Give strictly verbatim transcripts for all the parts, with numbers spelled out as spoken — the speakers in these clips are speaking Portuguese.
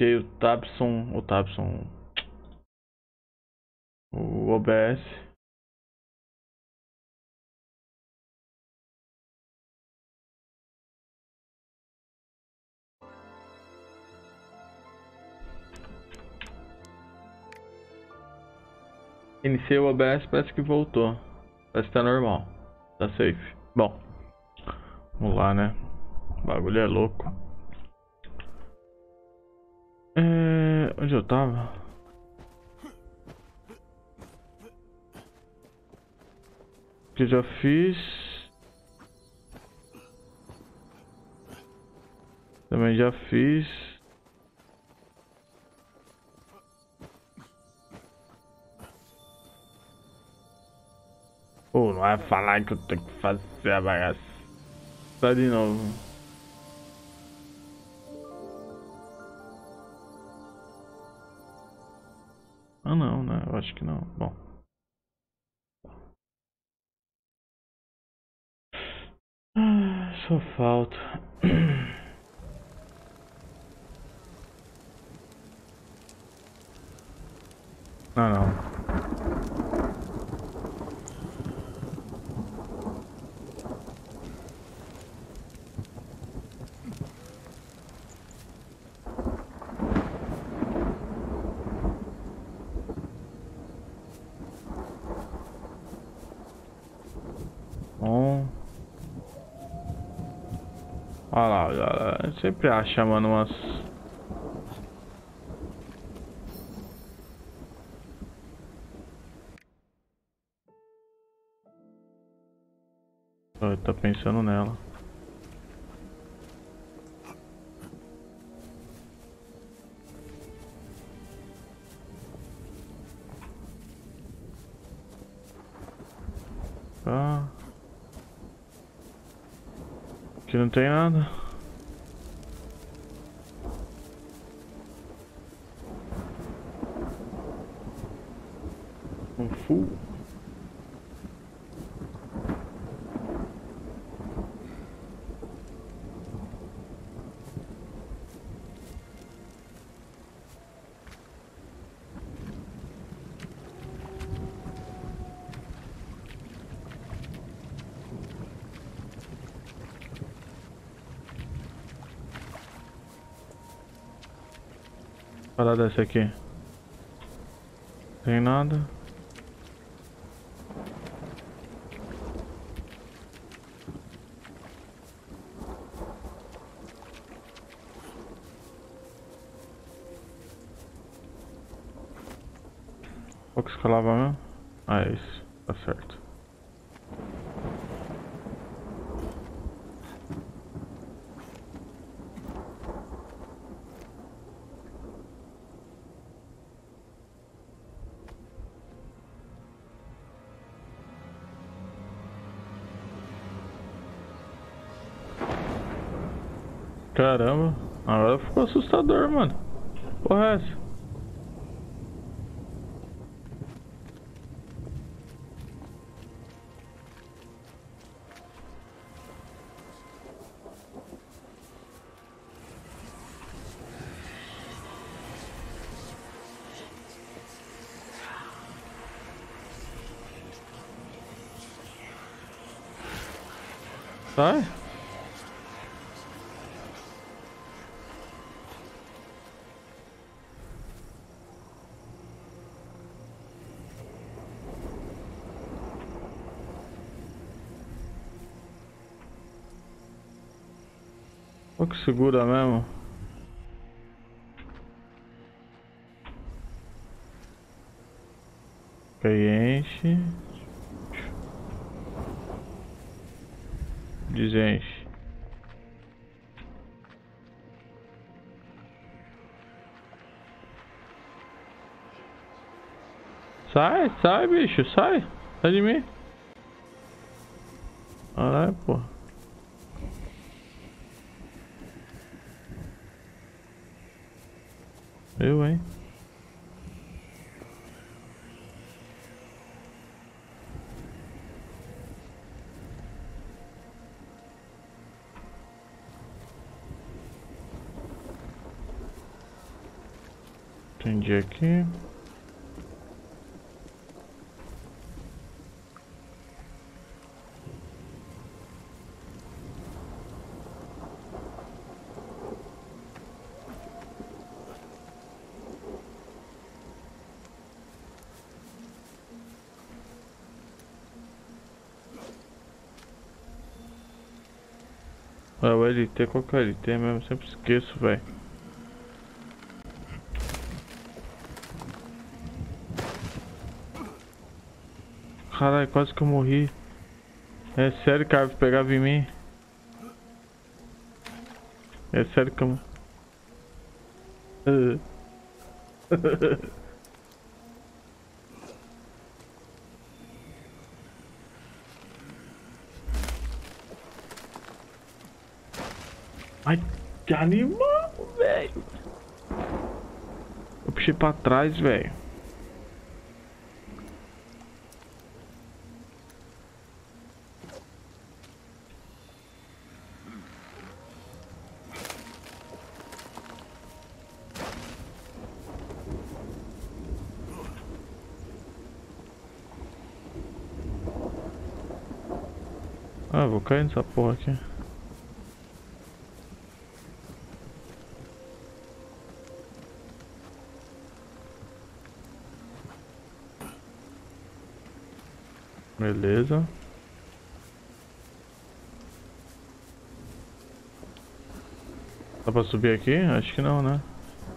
Iniciei o Tabson, o Tabson, o O B S. Iniciei o O B S, parece que voltou. Parece que tá normal. Tá safe. Bom, vamos lá, né? O bagulho é louco. É... Onde eu tava? Que eu já fiz. Também já fiz. Pô, não vai falar que eu tenho que fazer a bagaça. Tá de novo. Ah não, né? Eu acho que não. Bom. Ah, só falta. Ah não. Bom. Olha lá, olha lá. Sempre acha, mano, umas. Eu tô pensando nela. Tá. Aqui não tem nada. Um full. Parada dessa aqui. Tem nada. Qual que escalava mesmo? Ah, é isso. Tá certo. Caramba. Agora ficou assustador, mano. Porra é essa? Sai? Qual que segura mesmo? Aí enche. Desenche. Sai, sai, bicho, sai. Sai de mim. Caralho, pô. Eu, hein? Entendi aqui. É o L T, qual que é o L T mesmo? Sempre esqueço, velho. Caralho, quase que eu morri. É sério que a árvore pegava em mim? É sério que eu... Ai, que animal, velho. Eu puxei pra trás, velho. Ah, vou cair nessa porra aqui. Beleza. Dá pra subir aqui? Acho que não, né?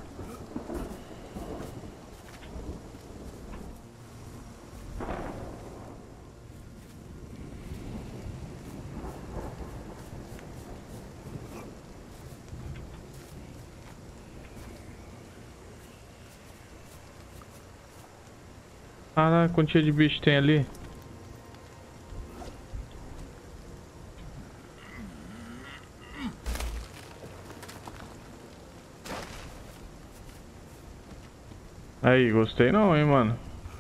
Caraca, quantia de bicho tem ali? Aí, gostei não, hein, mano.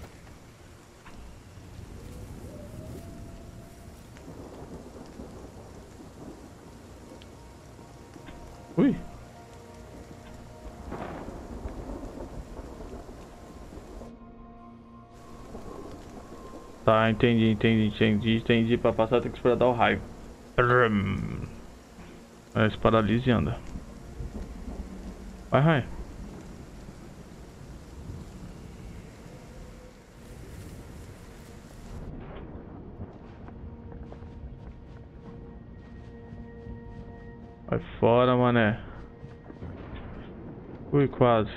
Ui. Tá, entendi, entendi, entendi, entendi. Pra passar tem que esperar dar o raio. É, se paralisa e anda. Vai, raio. Vai fora, mané. Ui, quase.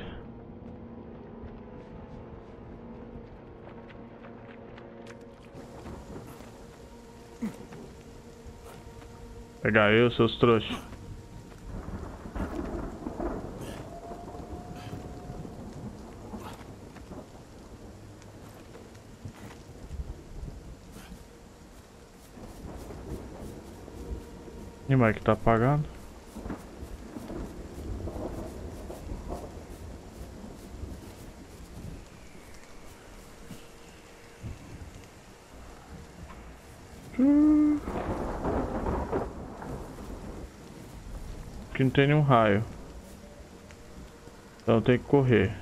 Pegar eu, seus trouxas. E mais que tá apagado. Aqui não tem nenhum raio. Então tem que correr.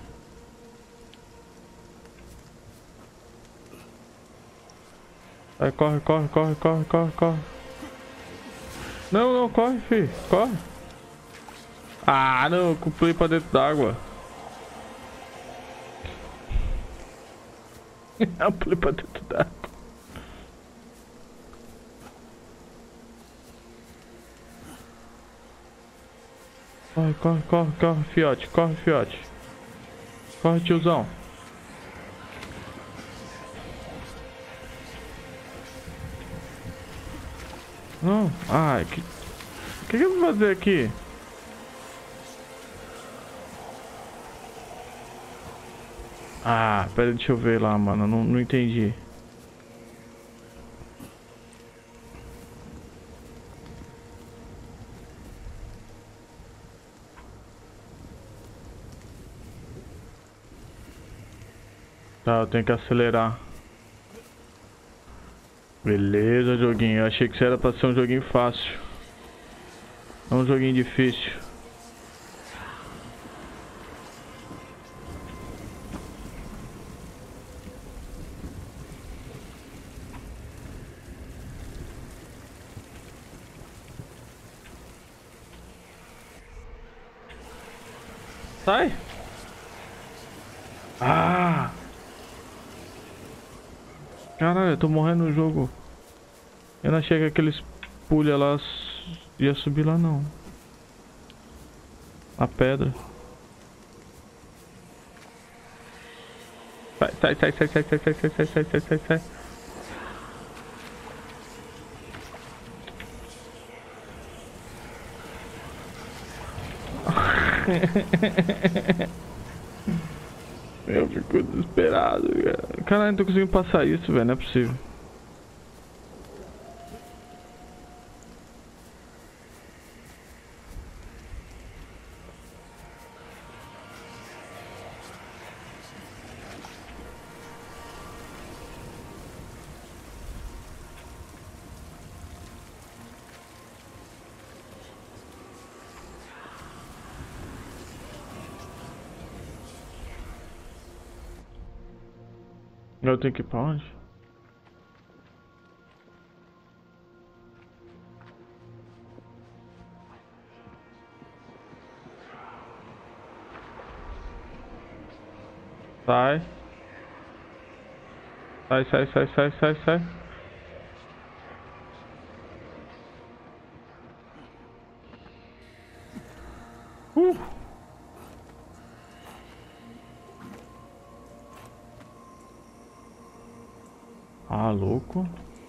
Vai, corre, corre, corre, corre, corre, corre. Não, não, corre, filho. Corre. Ah, não, eu pulei pra dentro d'água. Eu pulei pra dentro d'água. Corre, corre, corre, corre, fiote, corre, fiote. Corre, tiozão. Não, ai, que... O que, que eu vou fazer aqui? Ah, pera, deixa eu ver lá, mano, não, não entendi. Tá, eu tenho que acelerar. Beleza, joguinho. Eu achei que isso era pra ser um joguinho fácil. Não um joguinho difícil. Sai! Ah! Caralho, eu tô morrendo no jogo. Eu não achei que aqueles pulha lá ia subir lá não. A pedra. Sai, sai, sai, sai, sai, sai, sai, sai, sai, sai, sai, sai, sai. Eu fico desesperado, cara. Caralho, não tô conseguindo passar isso, velho. Não é possível. Eu tenho que ir pra onde? Sai. Sai, sai, sai, sai, sai, sai. Uh! Ah, louco.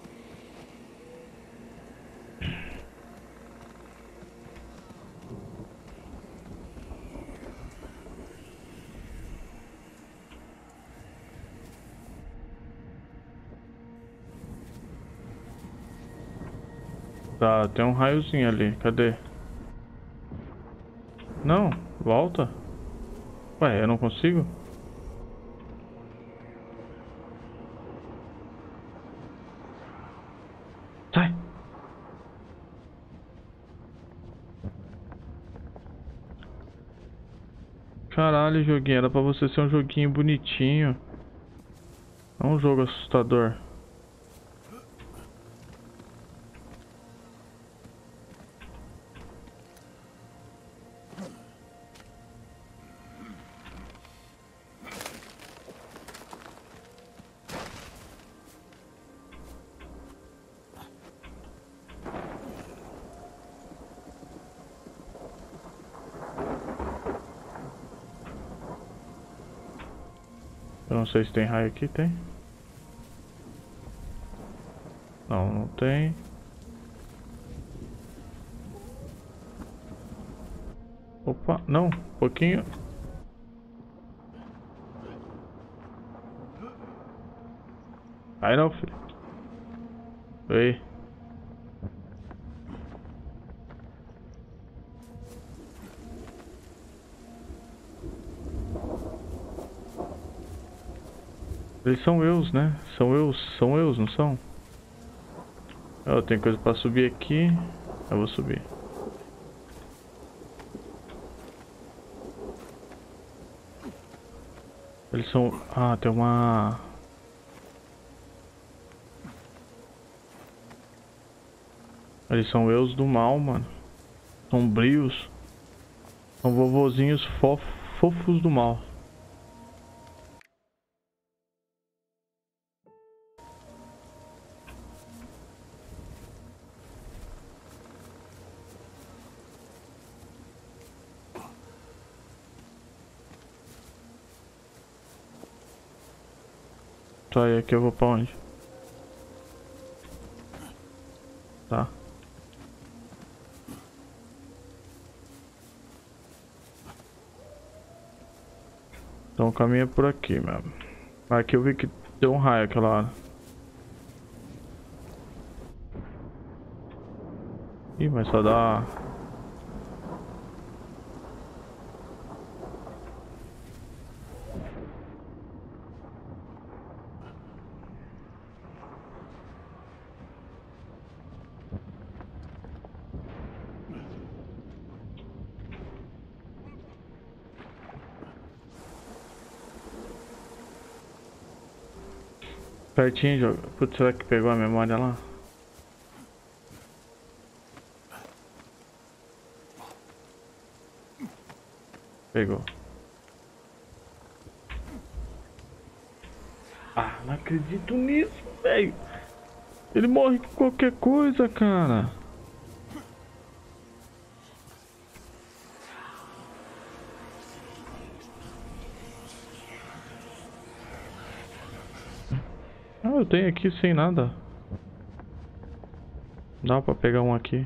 Tá, tem um raiozinho ali. Cadê? Não, volta. Ué, eu não consigo? Sai. Caralho, joguinho. Era pra você ser um joguinho bonitinho. Não um jogo assustador. Eu não sei se tem raio aqui, tem? Não, não tem. Opa, não, um pouquinho. Aí não, filho. Ei. Eles são eus, né? São eus, são eus, não são? Eu tenho coisa pra subir aqui. Eu vou subir. Eles são... Ah, tem uma... Eles são eus do mal, mano. Sombrios. São vovozinhos fof... fofos do mal. Tá, e aqui eu vou pra onde? Tá. Então o caminho é por aqui mesmo. Aqui eu vi que deu um raio aquela hora. Ih, mas só dá... Pertinho, jogo. Putz, será que pegou a memória lá? Pegou. Não acredito nisso, velho. Ele morre com qualquer coisa, cara. Ah, eu tenho aqui sem nada. Dá pra pegar um aqui.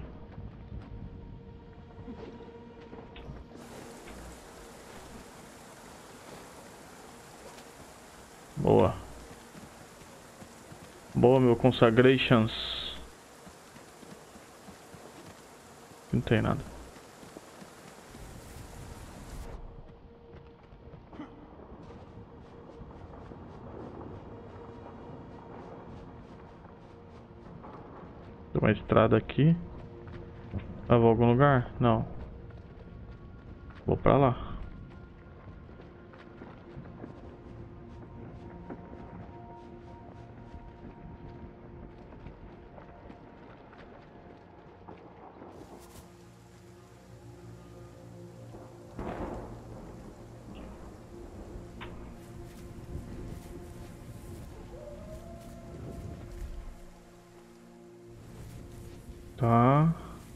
Boa. Boa, meu consagrations. Não tem nada. Tem uma estrada aqui. Ah, vou a algum lugar? Não. Vou pra lá. Tá.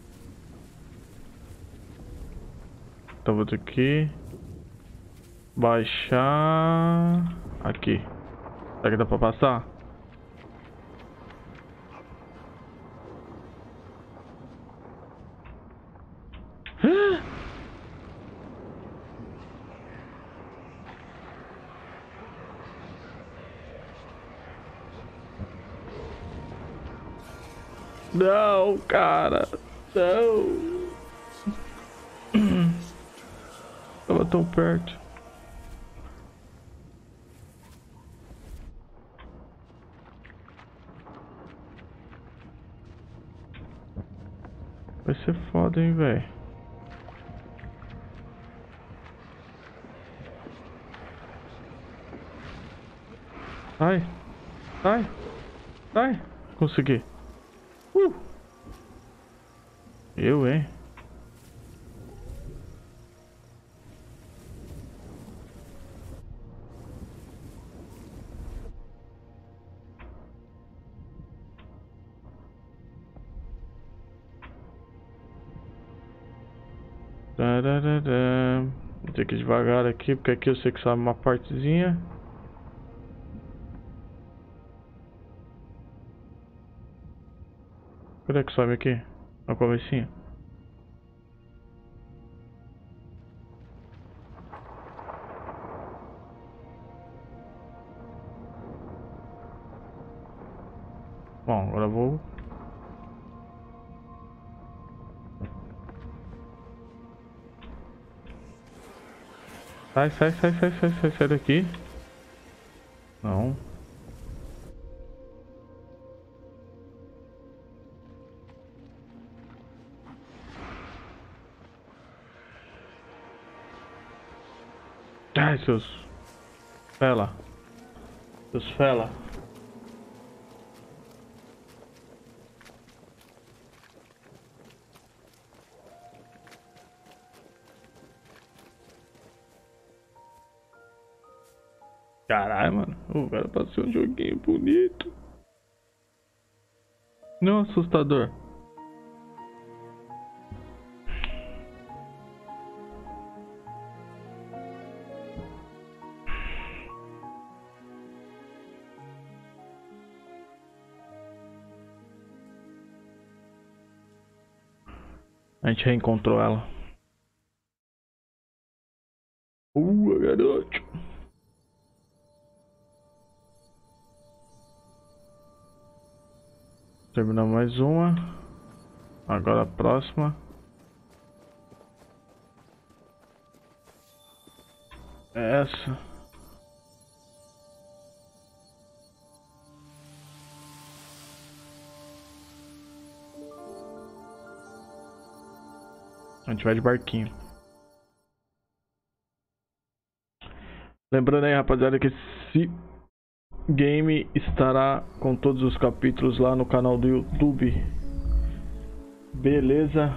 Então vou ter que baixar aqui. Será que dá pra passar? Não, cara. Não. Tava tão perto. Vai ser foda, hein, velho. Sai. Sai. Sai. Consegui. Uh. Eu, hein. Tararara. Vou ter que ir devagar aqui, porque aqui eu sei que sobe uma partezinha. Cadê que sobe aqui? No comecinho. Bom, agora eu vou... Sai, sai, sai, sai, sai, sai, sai daqui. Não. Ai, seus... Fela. Seus fela. Caralho, mano. O cara passou um joguinho bonito. Não assustador. A gente reencontrou ela. Uh, garoto. Terminamos mais uma. Agora a próxima. É essa. A gente vai de barquinho. Lembrando aí, rapaziada, que esse game estará com todos os capítulos lá no canal do YouTube. Beleza?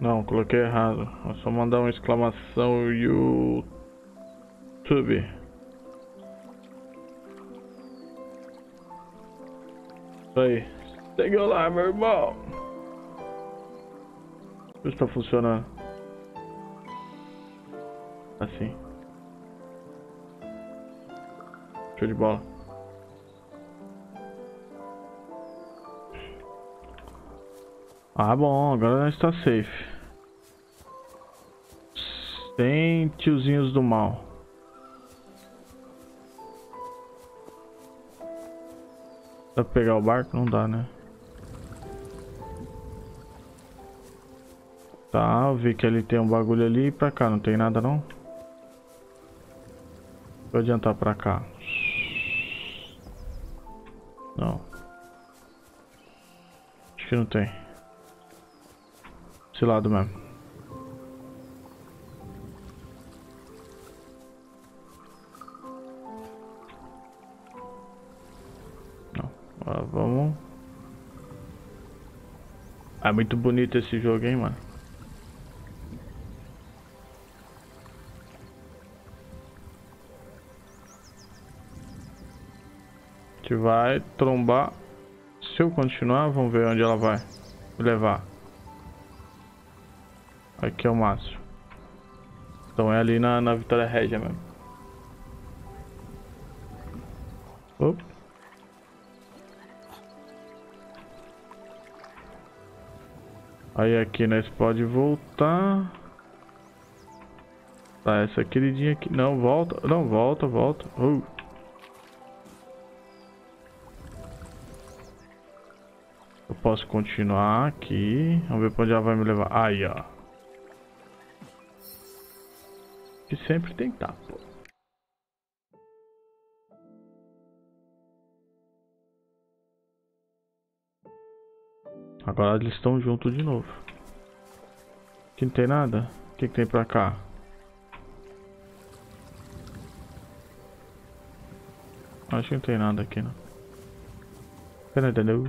Não, coloquei errado. É só mandar uma exclamação YouTube. Isso aí. Segue lá, meu irmão. Isso está funcionando. Assim. Show de bola. Ah, bom, agora nós está safe. Sem tiozinhos do mal. Dá pra pegar o barco? Não dá, né? Tá, eu vi que ali tem um bagulho ali e pra cá não tem nada não? Vou adiantar pra cá. Não. Acho que não tem. Esse lado mesmo. Não. Ah, vamos. Ah, é muito bonito esse jogo, hein, mano. A gente vai trombar. Se eu continuar, vamos ver onde ela vai me levar. Aqui é o máximo. Então é ali na, na Vitória Régia mesmo. Opa. Aí aqui nós pode voltar. Tá, essa queridinha aqui. Não, volta. Não, volta, volta. Uh. Eu posso continuar aqui. Vamos ver pra onde ela vai me levar. Aí, ó. Que sempre tentar, pô. Agora eles estão juntos de novo. Aqui não tem nada? O que, que tem pra cá? Acho que não tem nada aqui, não. Nada, não.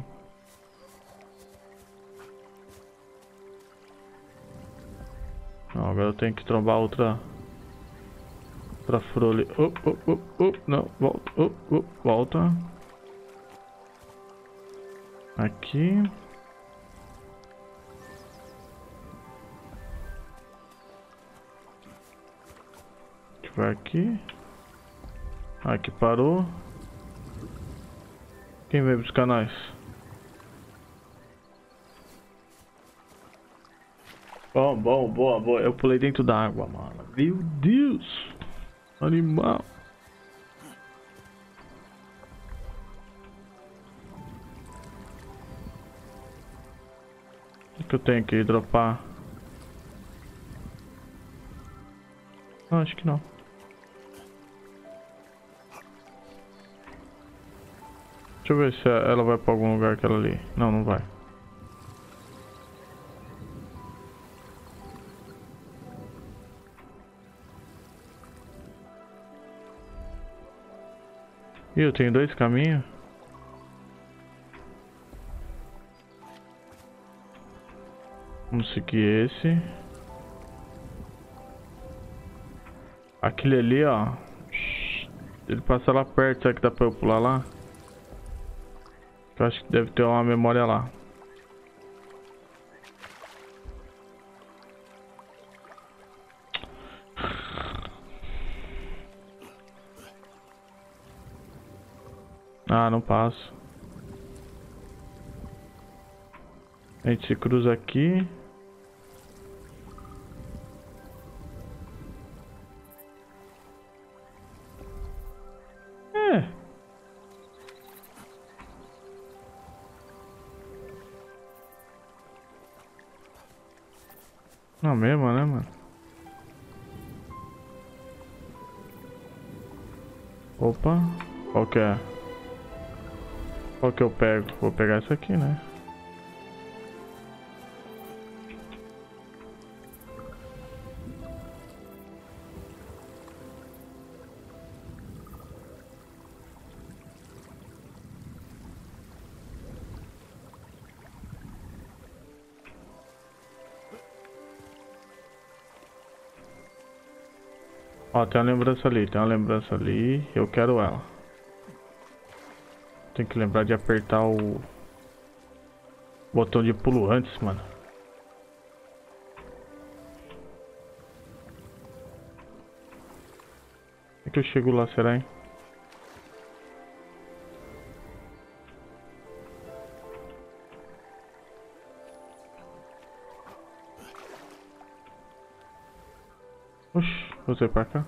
Não, agora eu tenho que trombar outra. Outra fura ali. Oh, oh, oh, oh. Não, volta. Oh, oh, volta. Aqui. A gente vai aqui. Aqui parou. Quem veio buscar nós? Bom, bom, boa, boa. Eu pulei dentro da água, mano. Meu Deus! Animal! O que eu tenho que dropar? Não, acho que não. Deixa eu ver se ela vai pra algum lugar aquela ali. Não, não vai. E eu tenho dois caminhos. Vamos seguir esse. Aquele ali, ó. Ele passa lá perto, será que dá pra eu pular lá? Eu acho que deve ter uma memória lá. Ah, não passo. A gente se cruza aqui. É. Não mesmo, né, mano? Opa. Qual que é? Qual que eu pego? Vou pegar essa aqui, né? Ó, tem uma lembrança ali, tem uma lembrança ali. Eu quero ela. Tem que lembrar de apertar o botão de pulo antes, mano. Como é que eu chego lá, será, hein? Oxi, você pra cá.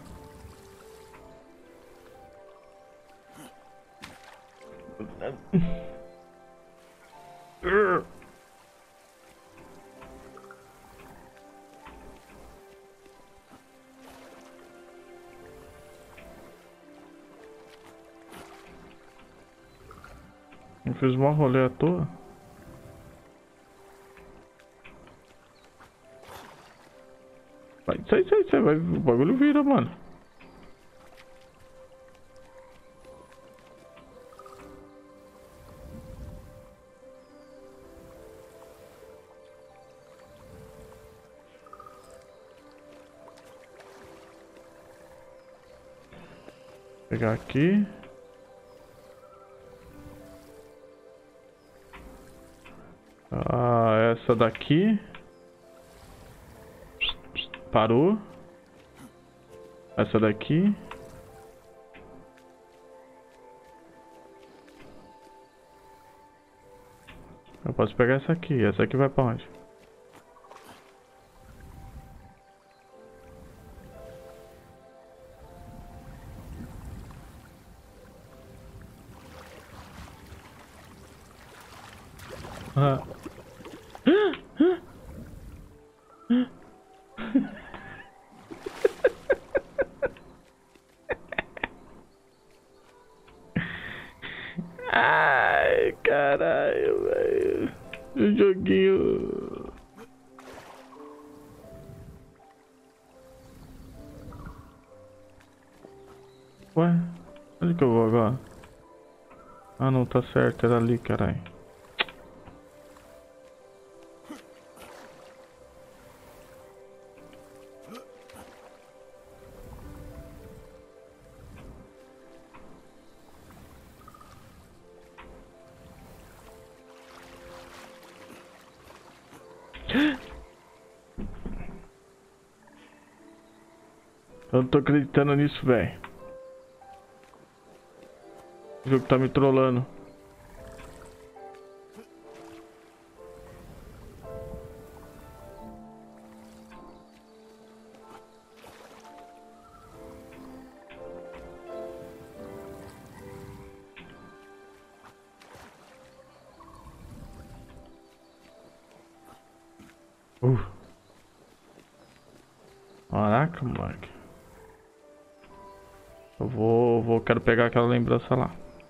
Eu fiz um rolê à toa. Vai, sai, sai, sai, vai, o bagulho vira, mano. Vou pegar aqui. Ah, essa daqui. Parou. Essa daqui. Eu posso pegar essa aqui. Essa aqui vai pra onde? Ah. Ai, caralho, velho. O joguinho. Ué? Onde que eu vou agora? Ah, não, tá certo. Era ali, caralho. Eu não tô acreditando nisso, velho. O jogo tá me trollando. Uh. Caraca, moleque. Eu vou, vou, quero pegar aquela lembrança lá.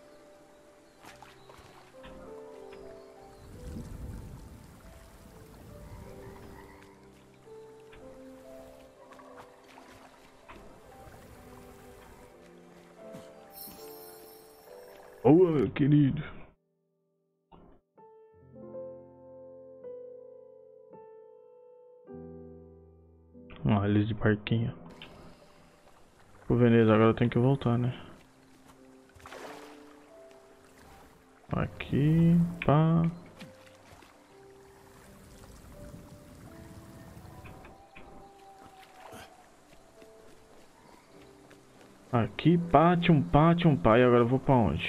Boa, meu querido. Ah, eles de barquinho. Pô, beleza, agora eu tenho que voltar, né? Aqui, pá. Aqui, pá, tchum, pá, tchum, pá. E agora eu vou pra onde?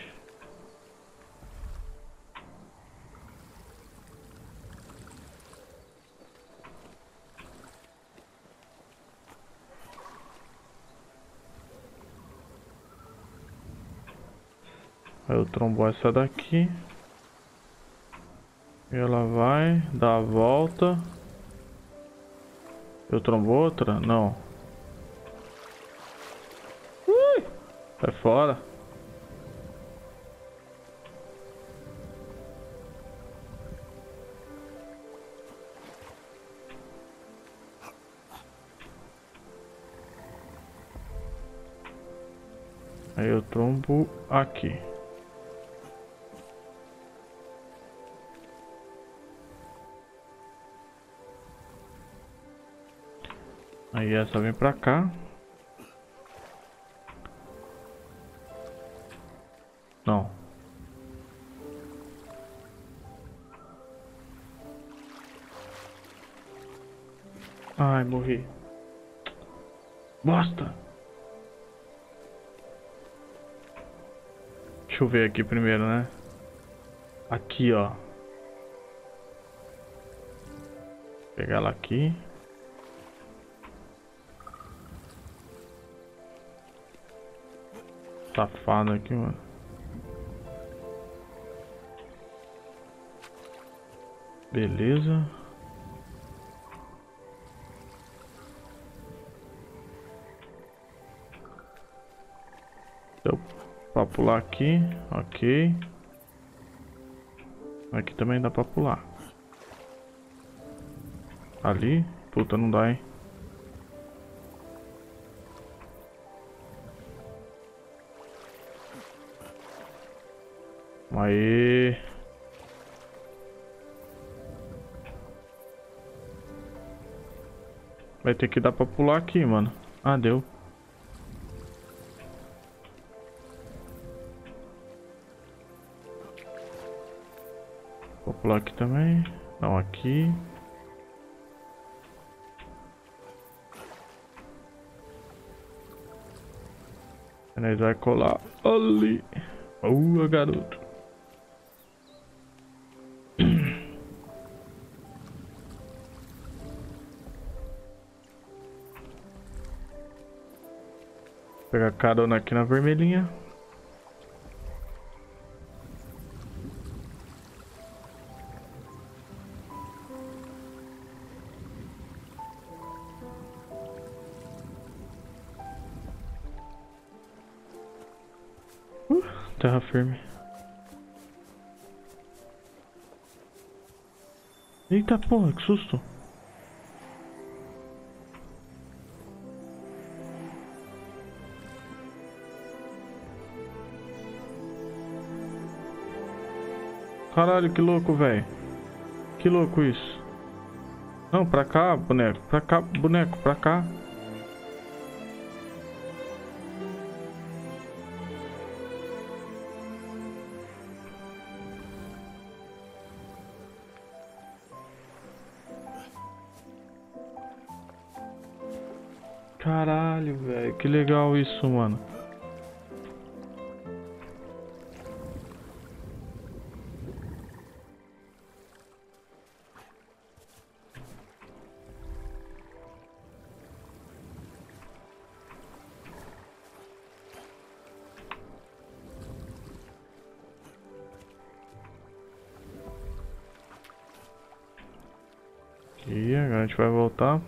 Aí eu trombo essa daqui. E ela vai dar a volta. Eu trombo outra? Não. Ui! Sai fora. Aí eu trombo aqui. Aí essa vem pra cá. Não. Ai, morri. Bosta! Deixa eu ver aqui primeiro, né? Aqui, ó. Vou pegar ela aqui. Safado aqui, mano. Beleza. Deu pra pular aqui. Ok. Aqui também dá pra pular. Ali. Puta, não dá, hein. Aê. Vai ter que dar pra pular aqui, mano. Ah, deu. Vou pular aqui também. Não, aqui. Nós vai colar ali. Boa, garoto. Pegar carona aqui na vermelhinha. Uh, terra firme. Eita porra, que susto. Caralho, que louco, velho. Que louco isso. Não, pra cá, boneco. Pra cá, boneco, pra cá. Caralho, velho. Que legal isso, mano. E agora a gente vai voltar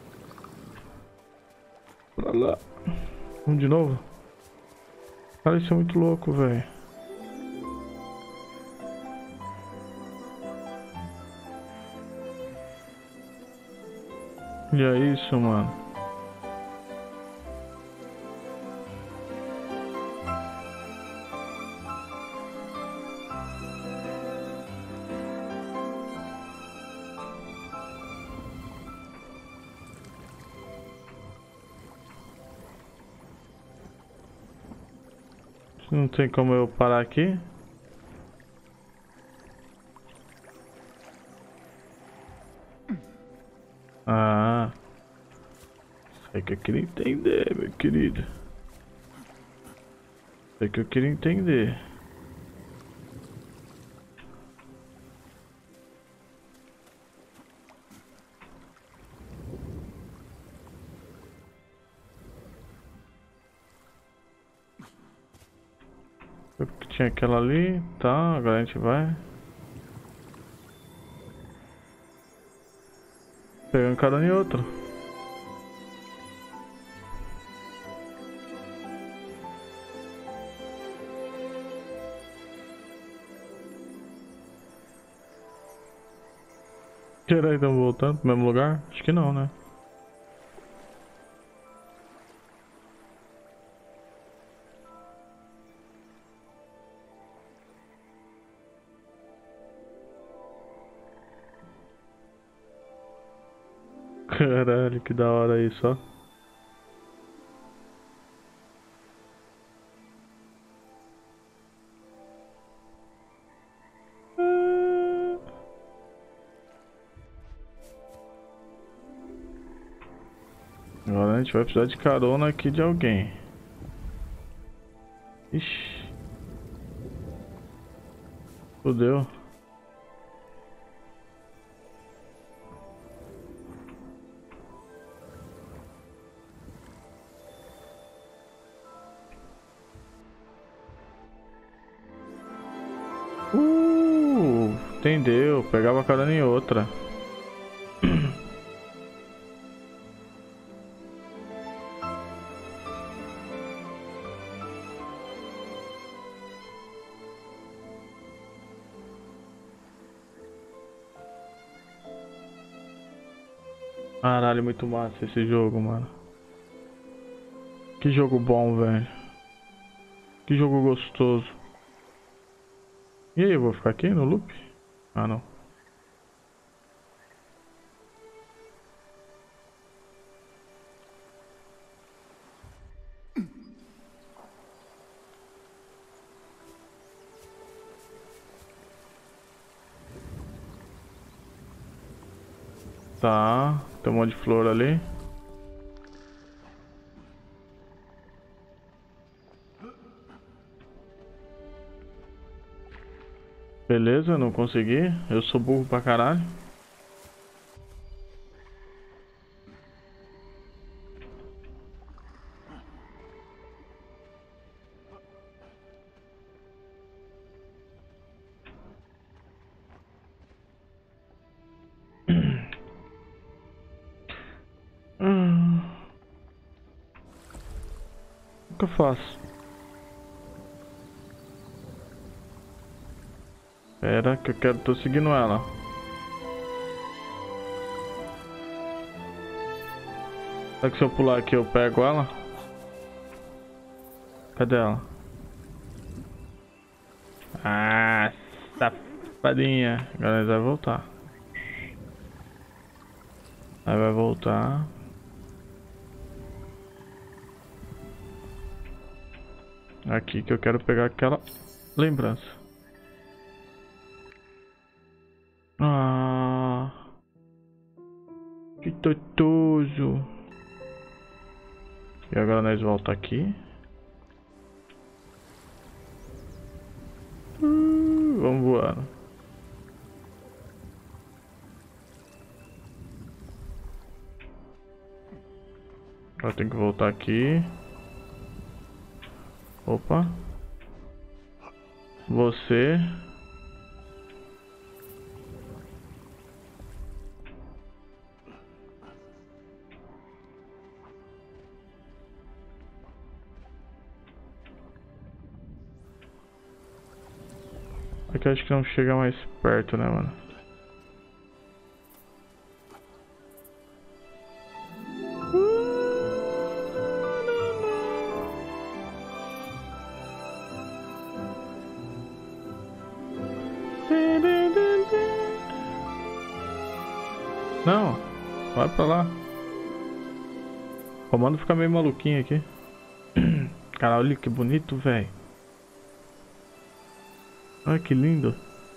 pra lá. Vamos de novo? Cara, isso é muito louco, velho. E é isso, mano. Não tem como eu parar aqui? Ah, isso aí que eu queria entender, meu querido. Isso aí que eu queria entender. Porque tinha aquela ali, tá, agora a gente vai pegando carona em outro. Será que estamos voltando pro mesmo lugar? Acho que não, né? Caralho, que da hora isso, ó. Agora a gente vai precisar de carona aqui de alguém. Ixi. Fudeu. Uh, entendeu. Pegava carona em outra. Caralho, muito massa esse jogo, mano. Que jogo bom, velho. Que jogo gostoso. E aí, eu vou ficar aqui no loop? Ah, não. Tá, tem um monte de flor ali. Beleza, não consegui. Eu sou burro pra caralho. Hum. O que eu faço? Pera que eu quero, tô seguindo ela. Será que se eu pular aqui eu pego ela? Cadê ela? Ah, safadinha. Agora ele vai voltar. Aí vai voltar. Aqui que eu quero pegar aquela lembrança. Ah, que totoso. E agora nós volta aqui. Uh, vamos voando. Agora tem que voltar aqui. Opa. Você. Aqui eu acho que não chega mais perto, né, mano? Não, vai pra lá. O comando fica meio maluquinho aqui. Cara, olha que bonito, velho. Olha que lindo.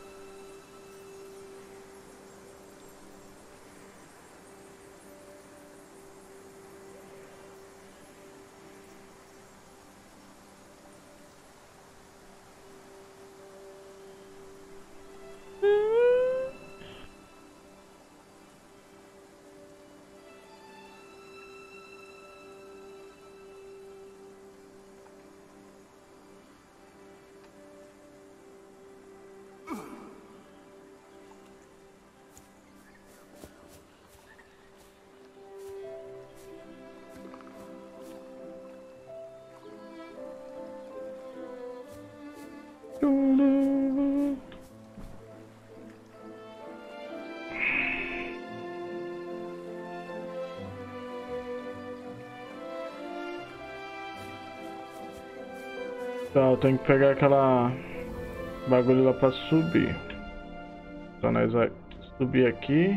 Tá, eu tenho que pegar aquela bagulho lá pra subir. Então nós vai subir aqui.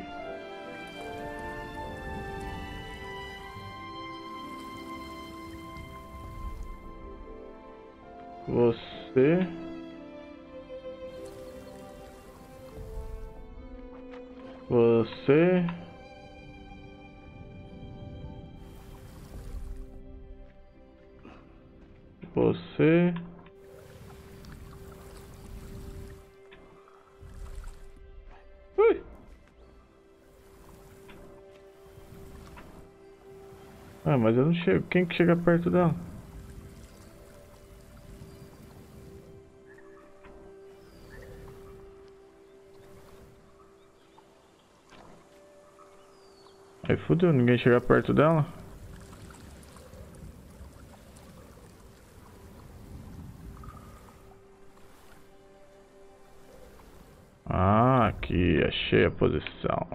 Você. Você. Você. Ui. Ah, mas eu não chego. Quem que chega perto dela? Aí fudeu, ninguém chega perto dela. Ah, aqui, achei a posição.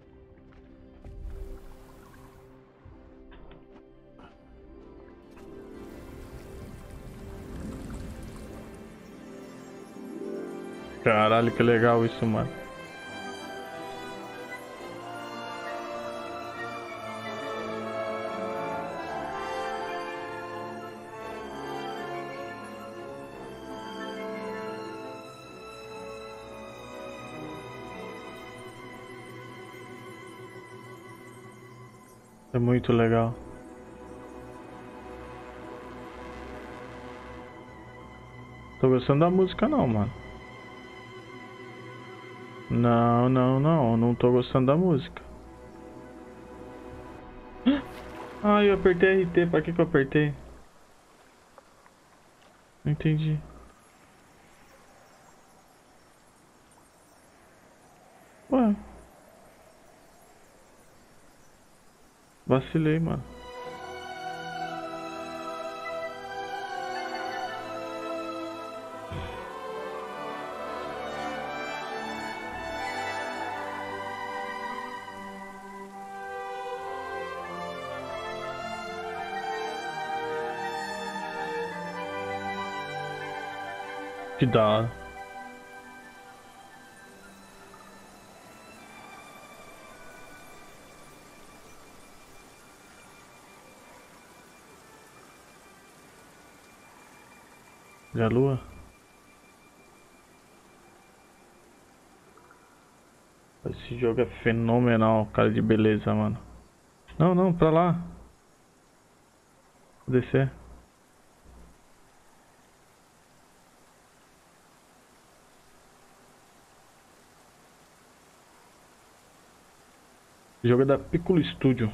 Caralho, que legal isso, mano. É muito legal. Tô gostando da música não, mano. Não, não, não. Não tô gostando da música. Ah, eu apertei R T. Pra que que eu apertei? Não entendi. Ué. Vacilei, mano. Que da hora. E a lua? Esse jogo é fenomenal, cara de beleza, mano. Não, não, pra lá. Vou descer. O jogo é da Piccolo Studio.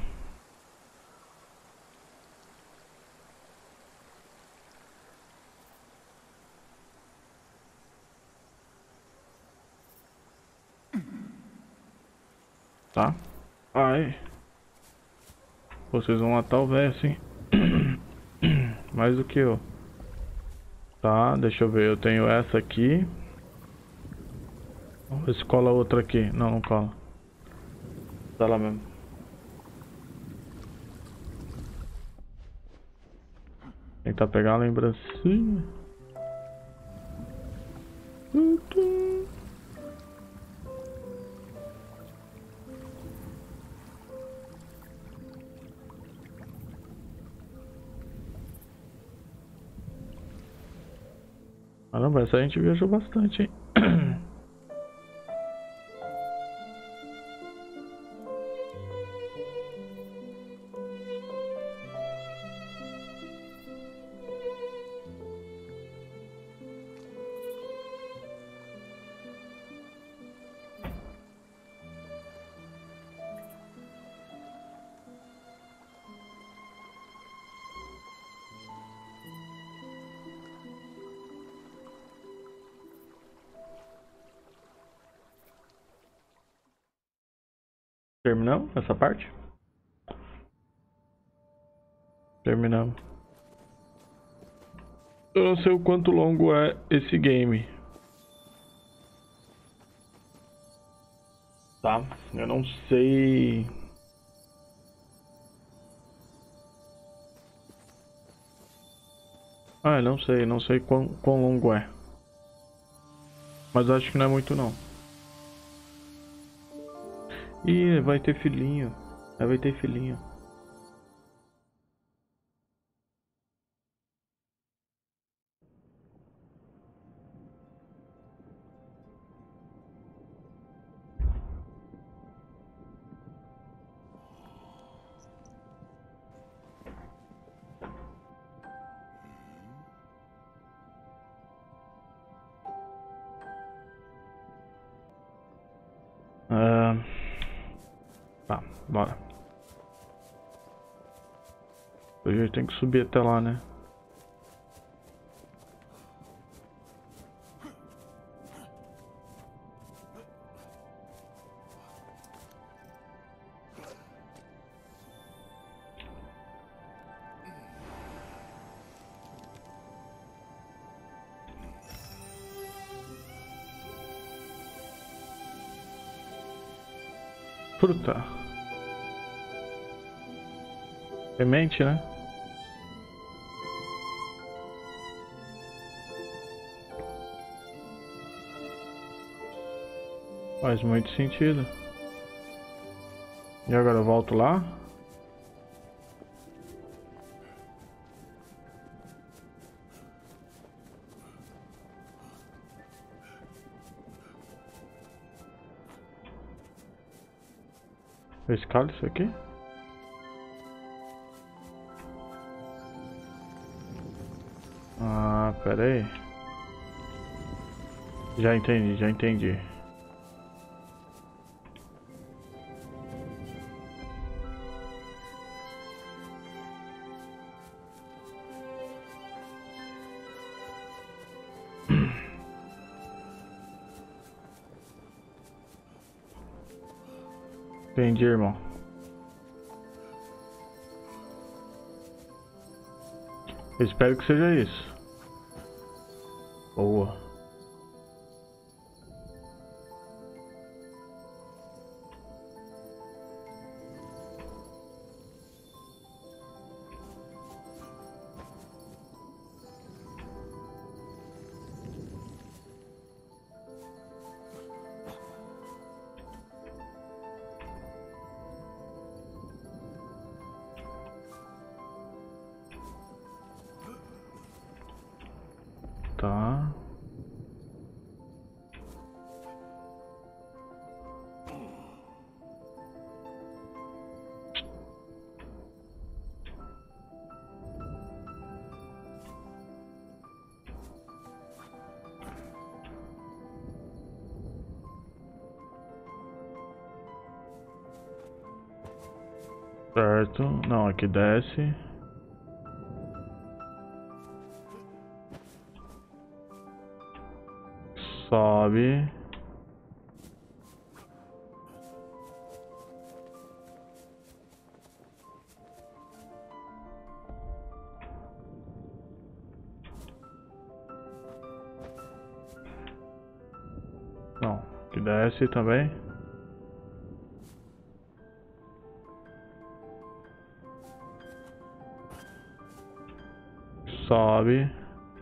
Tá? Ai. Vocês vão matar o velho assim. Mais do que eu. Tá, deixa eu ver. Eu tenho essa aqui. Vamos ver se cola outra aqui. Não, não cola. Tá lá mesmo. Tentar pegar a lembrancinha. Caramba, essa a gente viajou bastante, hein? Terminamos essa parte? Terminamos. Eu não sei o quanto longo é esse game. Tá? Eu não sei. Ah, eu não sei, não sei quão, quão longo é. Mas acho que não é muito não. Ih, vai ter filhinho. Aí vai ter filhinho. Tá, bora. A gente tem que subir até lá, né? Fruta. Semente, né? Faz muito sentido. E agora eu volto lá? Eu escalo isso aqui? Ah, pera aí. Já entendi, já entendi. Entendi, irmão. Eu espero que seja isso. Boa. Tá. Certo. Não, aqui desce. Sobe. Não, aqui desce também. Sobe.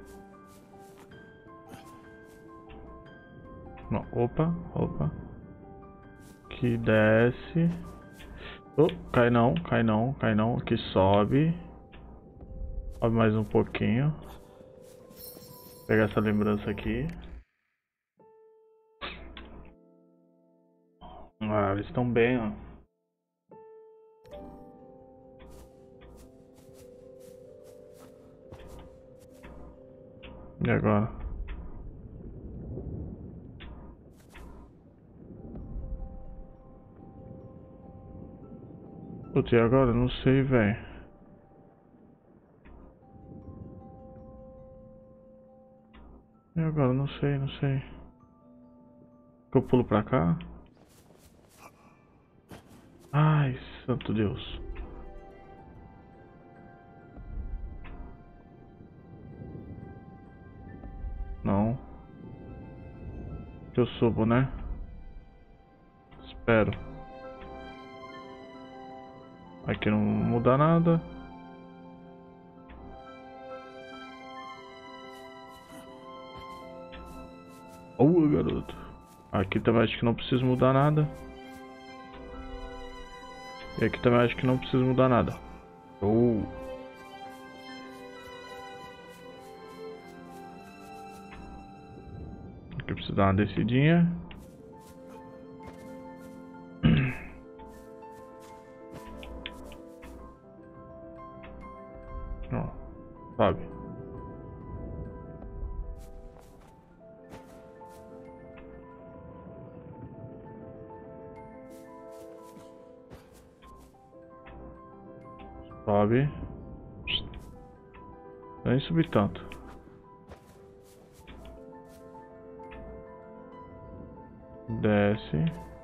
Não, opa, opa. Aqui desce. Oh, cai não, cai não, cai não. Aqui sobe. Sobe mais um pouquinho. Vou pegar essa lembrança aqui. Ah, eles estão bem, ó. E agora? Putz, e agora? Não sei, velho. E agora? Não sei, não sei. Eu pulo pra cá? Ai, santo Deus. Não. Que eu subo, né? Espero. Aqui não muda nada. Oh, garoto. Aqui também acho que não precisa mudar nada. E aqui também acho que não precisa mudar nada. Oh. Aqui precisa dar uma descidinha. Ó, sabe? Sobe. Nem subir tanto. Desce.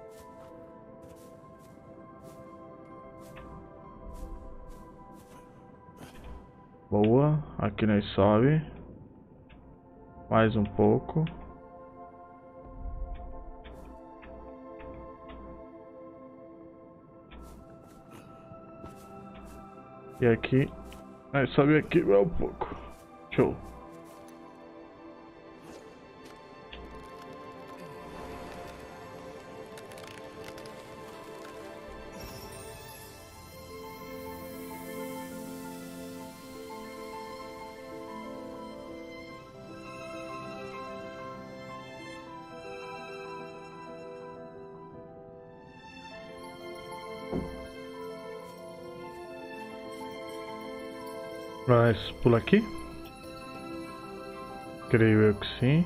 Boa. Aqui nós sobe. Mais um pouco. E aqui nós sobe aqui mais um pouco. Show. Vai, pula aqui? Creio eu que sim.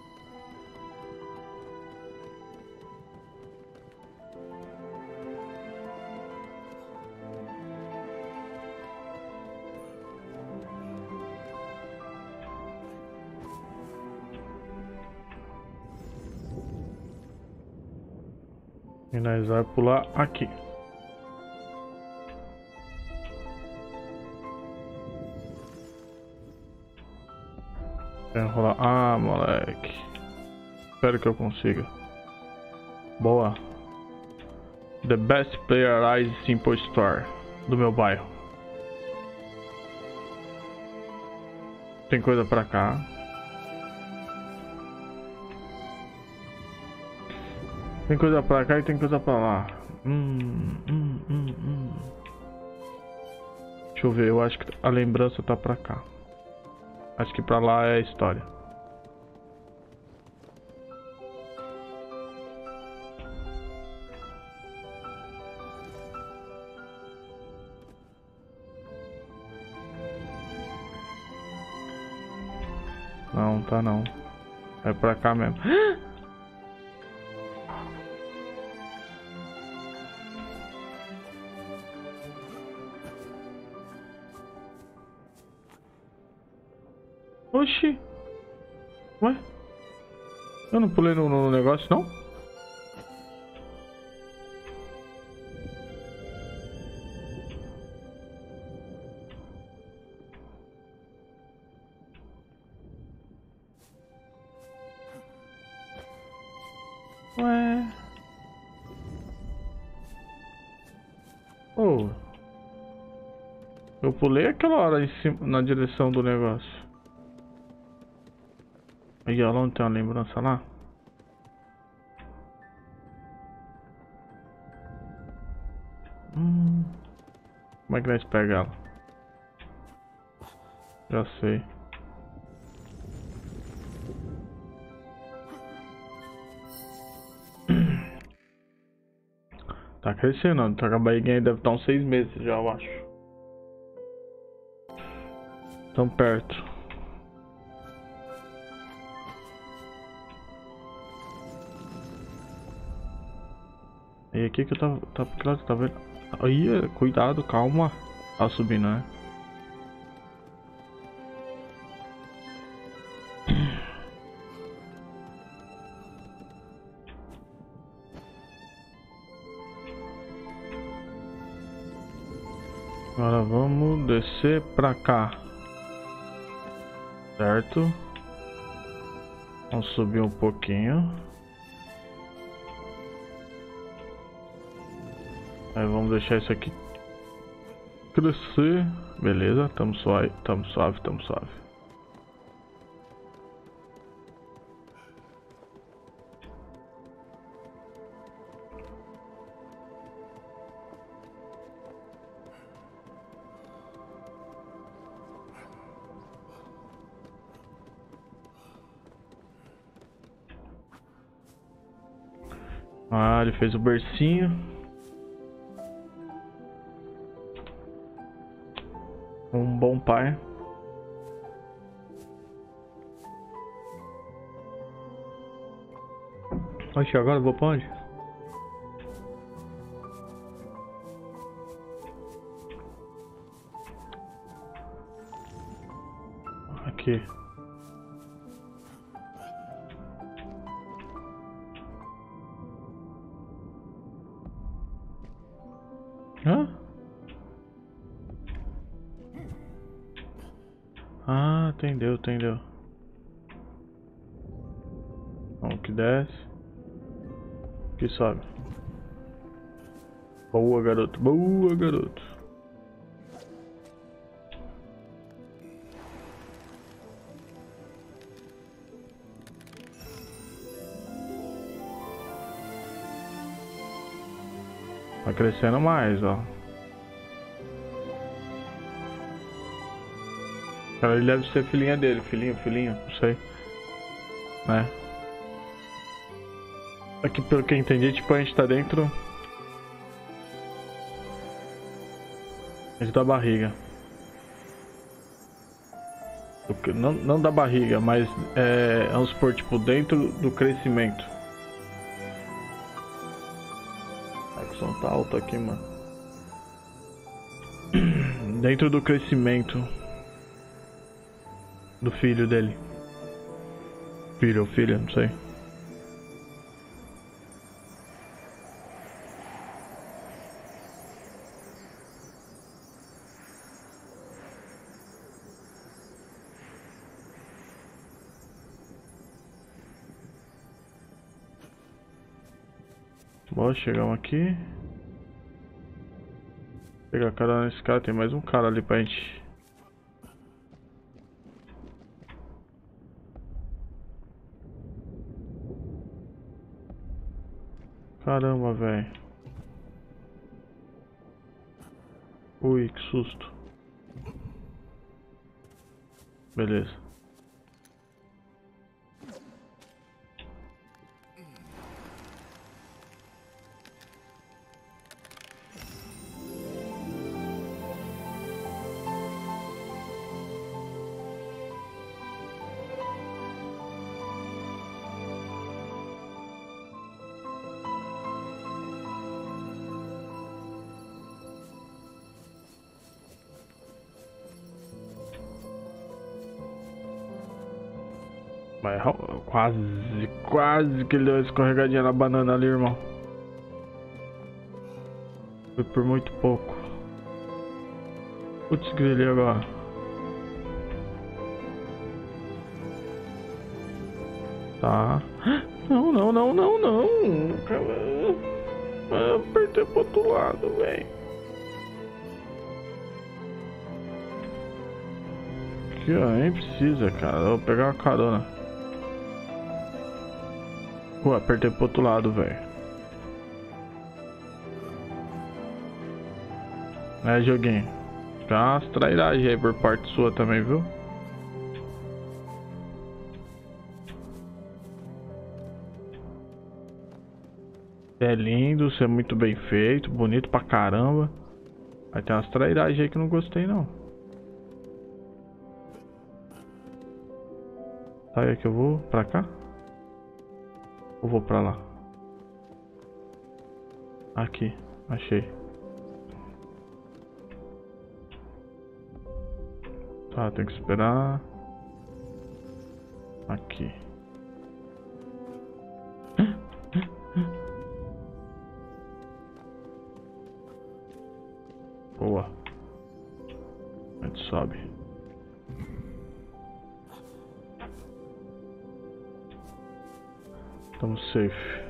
E nós vamos pular aqui. Enrolar. Ah, moleque. Espero que eu consiga. Boa. The best player eyes simple store do meu bairro. Tem coisa pra cá. Tem coisa pra cá e tem coisa pra lá. Hum, hum, hum, hum. Deixa eu ver, eu acho que a lembrança tá pra cá. Acho que pra lá é a história. Não, tá não. É pra cá mesmo. Oxi. Ué? Eu não pulei no, no negócio, não? Ué. Oh. Eu pulei aquela hora em cima, na direção do negócio. Aí, ó, onde tem uma lembrança lá? Hum. Como é que nós pega ela? Já sei. Tá crescendo, tá com a barriguinha aí, deve estar uns seis meses já, eu acho. Tão perto. E aqui que eu tava, tá, claro, tá vendo? Aí, cuidado, calma. Tá subindo, né? Agora vamos descer pra cá. Certo? Vamos subir um pouquinho. Aí vamos deixar isso aqui crescer. Beleza, tamo suave, tamo suave, tamo suave. Ah, ele fez o bercinho. Um bom pai. Oxe, agora eu vou pra onde? Aqui. Hã? Ah, entendeu, entendeu. Vamos que desce. Que sobe. Boa, garoto. Boa, garoto. Tá crescendo mais, ó. Cara, ele deve ser filhinha dele. Filhinho, filhinho, não sei. Né? Aqui, pelo que eu entendi, tipo, a gente tá dentro... Dentro da barriga. Não, não da barriga, mas é, vamos supor, tipo, dentro do crescimento. A som tá alta aqui, mano. Dentro do crescimento do filho dele. Filho ou filha, não sei. Bom, chegamos aqui. Pegar a cara nesse cara, tem mais um cara ali pra gente. Caramba, velho. Ui, que susto. Beleza. Mas quase, quase que ele deu uma escorregadinha na banana ali, irmão. Foi por muito pouco. Putz, grilhei agora. Tá. Não, não, não, não, não. Eu apertei pro outro lado, velho. Aqui, ó, nem precisa, cara. Eu vou pegar uma carona. Pô, apertei pro outro lado, velho. É, joguinho. Tem umas trairagens aí por parte sua também, viu? É lindo, você é muito bem feito, bonito pra caramba. Mas tem umas trairagens aí que eu não gostei, não. Tá aí que eu vou pra cá? Ou vou pra lá? Aqui, achei. Tá, tem que esperar. Aqui. Boa. A gente sobe. Estamos safe.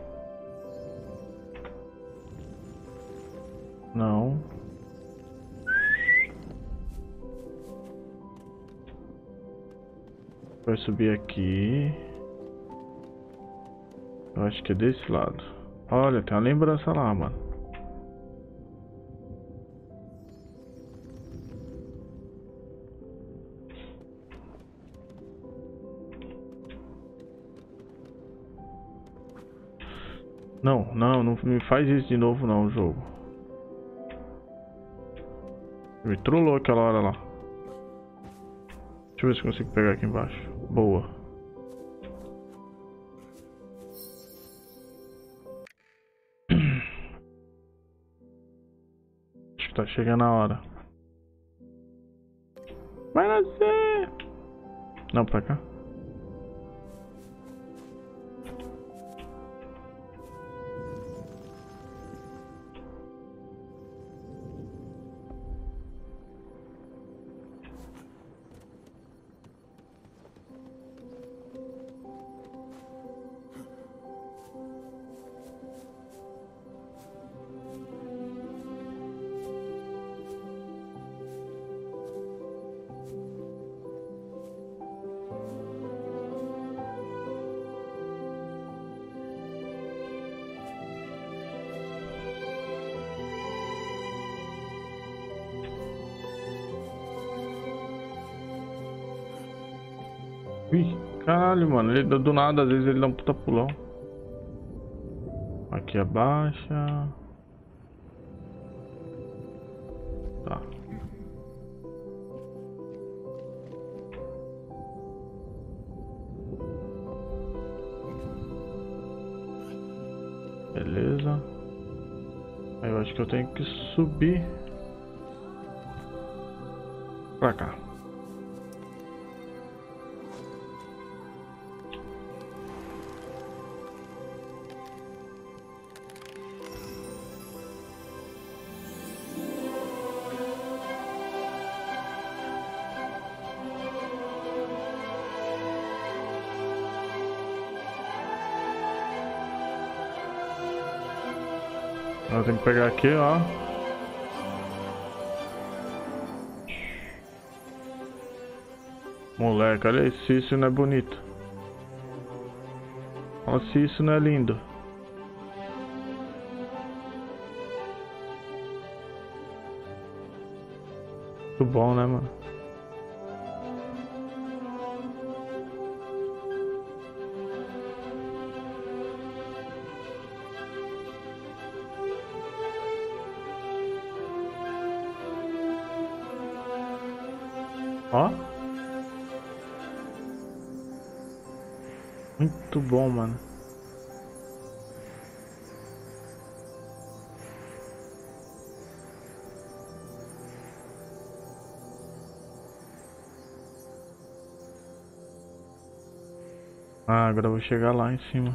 Não. Vai subir aqui. Eu acho que é desse lado. Olha, tem uma lembrança lá, mano. Não, não, não me faz isso de novo não, jogo. Me trollou aquela hora lá. Deixa eu ver se consigo pegar aqui embaixo. Boa. Acho que tá chegando a hora. Vai nascer! Não, pra cá. Ih, caralho, mano. Ele do nada, às vezes ele dá um puta pulão. Aqui abaixa. Tá. Beleza. Aí eu acho que eu tenho que subir pra cá. Eu tenho que pegar aqui, ó. Moleque, olha isso, se isso não é bonito. Olha se isso não é lindo. Muito bom, né, mano? Ó. Muito bom, mano. Ah, agora eu vou chegar lá em cima.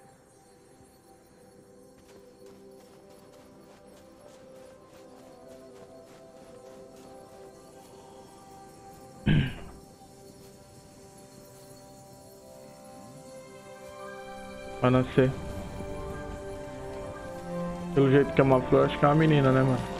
Vai nascer. Pelo jeito que é uma flor, acho que é uma menina, né, mano?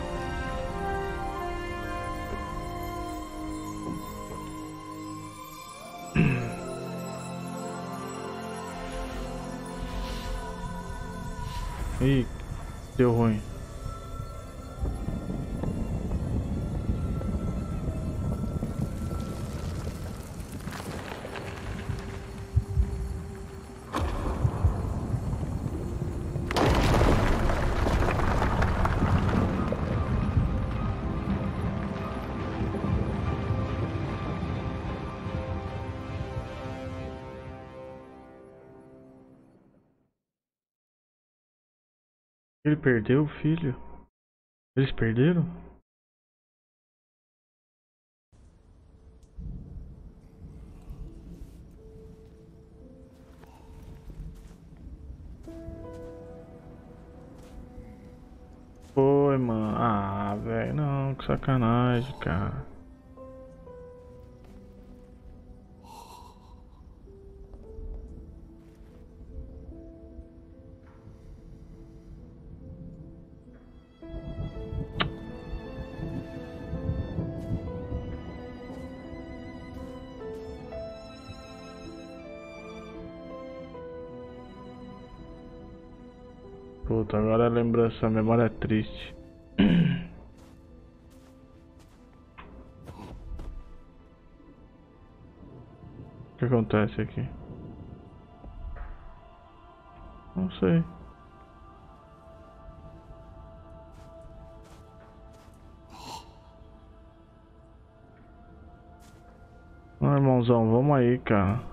Ih, deu ruim. Ele perdeu o filho? Eles perderam? Foi, mano. Ah, velho, não, que sacanagem, cara. Puta, agora a lembrança, a memória é triste. O que acontece aqui? Não sei. Não, irmãozão, vamos aí, cara.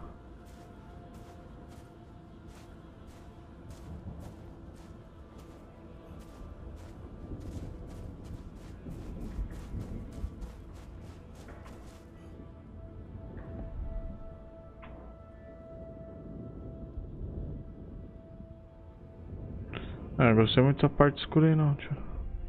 Ah, gostei muito da parte escura aí não, tio.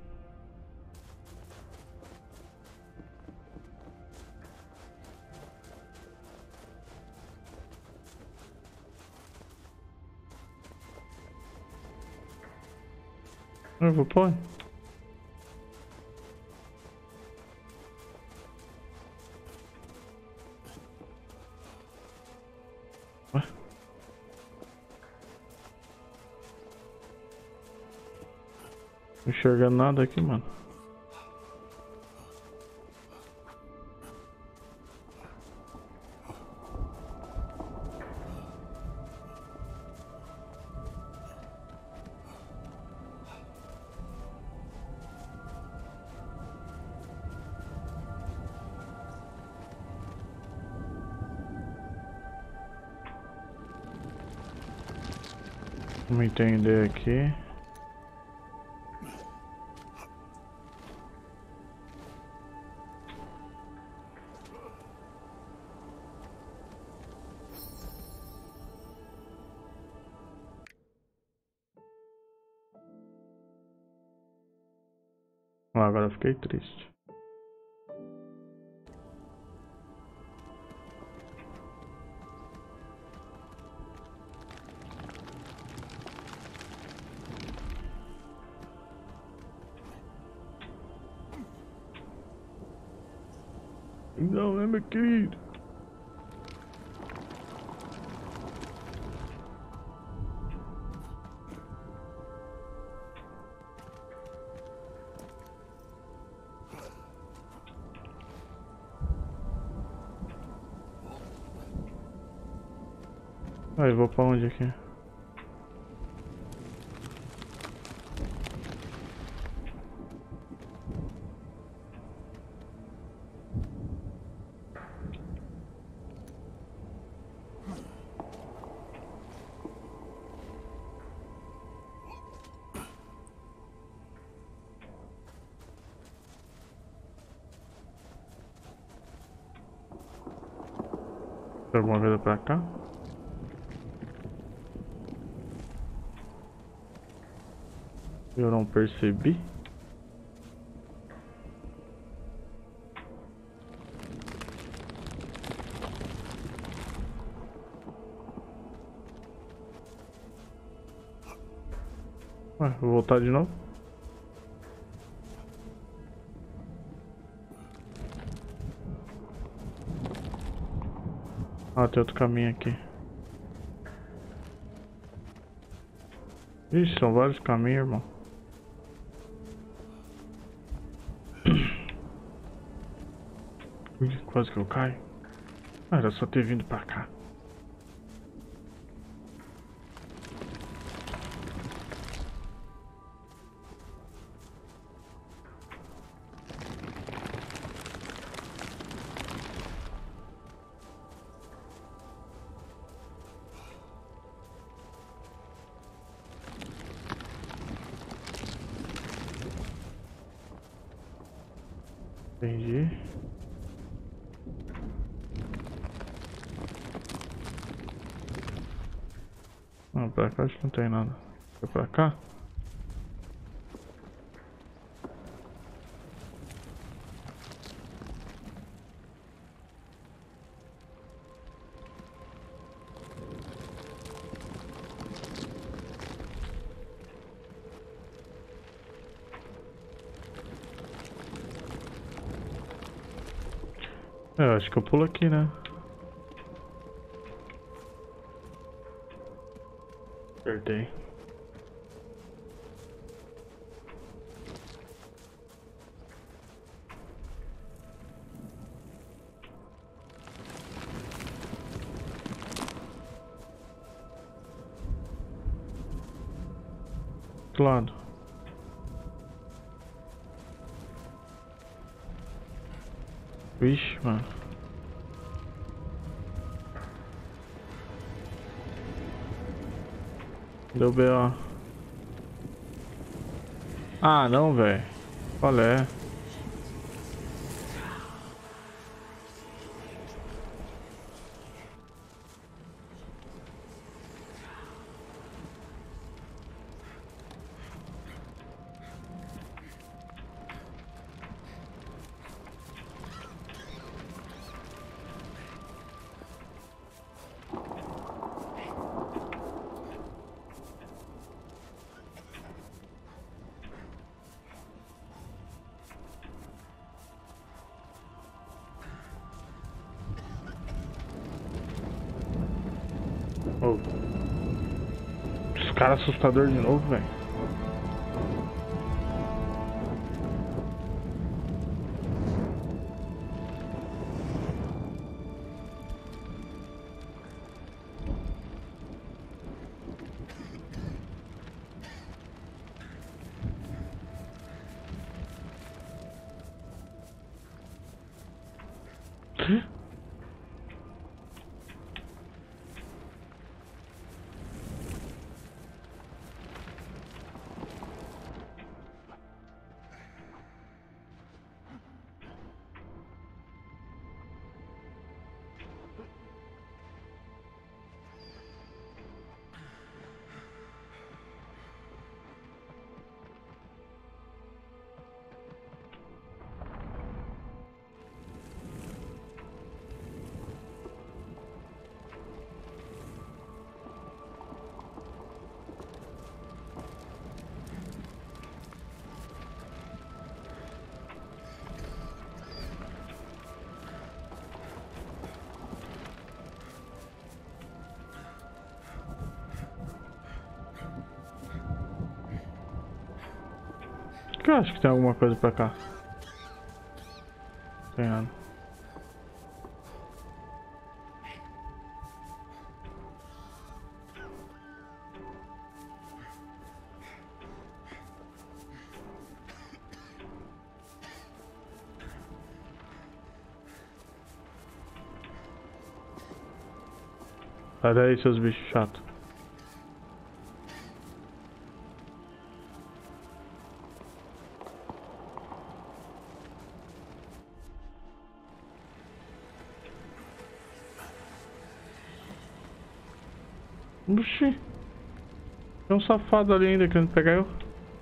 Eu vou pôr. Ué? Não enxergando nada aqui, mano. Vamos entender aqui. Ah, agora eu fiquei triste. Não, né, meu querido? Aí, vou pra onde aqui? Tem alguma coisa pra cá? Eu não percebi. Ué, vou voltar de novo. Ah, tem outro caminho aqui. Ixi, são vários caminhos, irmão. Ui, quase que eu caio. Ah, era só ter vindo pra cá. Entendi. Não, pra cá acho que não tem nada. Foi pra cá? É, eu acho que eu pulo aqui, né? Acertei. Do lado. Vixe, mano. Deu B O. Ah, não, velho. Qual é? Oh. Os caras assustadores de novo, velho. Eu acho que tem alguma coisa pra cá. Tem nada. Sai daí, seus bichos chatos. Oxi. Tem um safado ali ainda querendo pegar eu.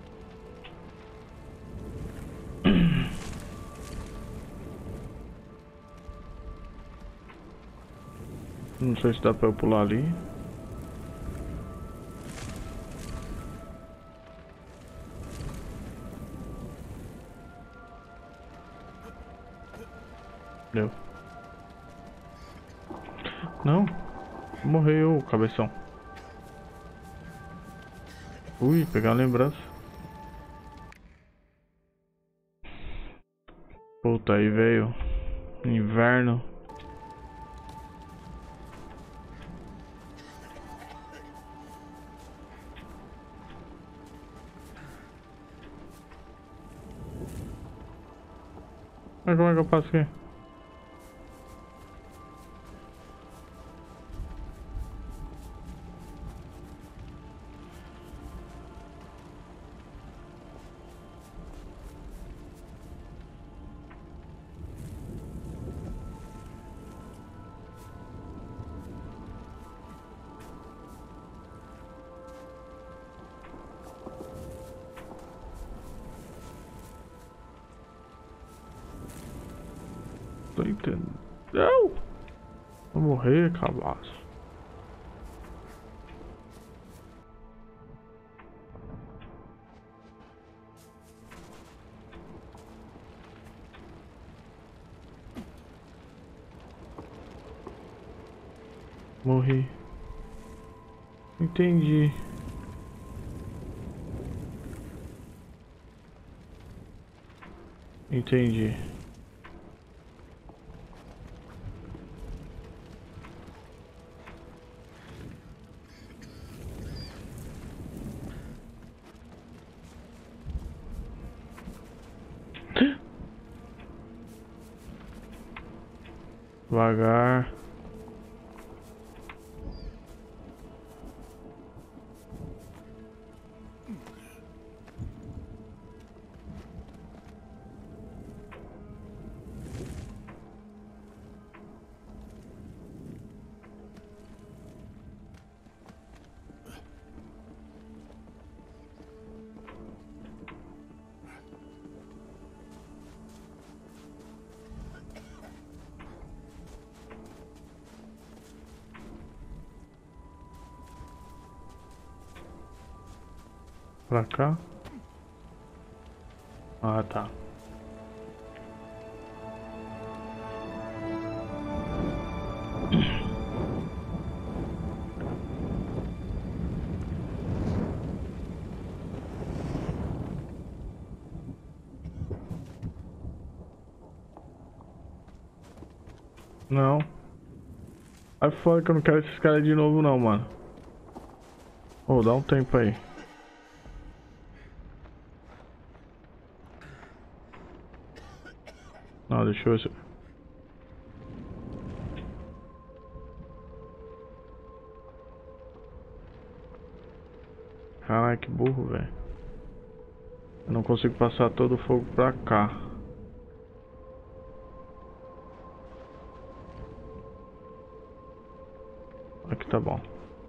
Não sei se dá pra eu pular ali. Deu. Não. Morreu, cabeção. Ui, pegar uma lembrança. Puta, aí veio inverno. Mas como é que eu passo aqui? Tô entendendo. Não! Vou morrer, cabaço. Morri. Entendi. Entendi. Devagar. Pra cá. Ah, tá. Não. Sai fora que eu não quero esses caras de novo não, mano. Ô, oh, dá um tempo aí. Não, deixa eu ver se... Caralho, que burro, velho. Eu não consigo passar todo o fogo pra cá. Aqui tá bom.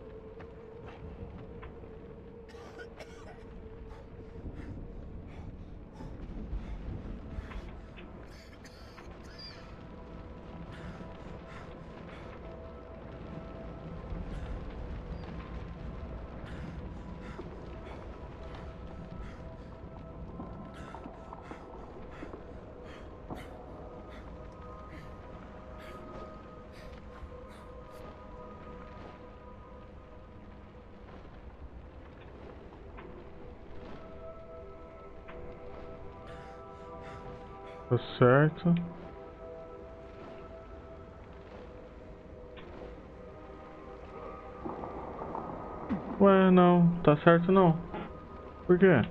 Tá certo. Ué, não. Tá certo não. Por quê?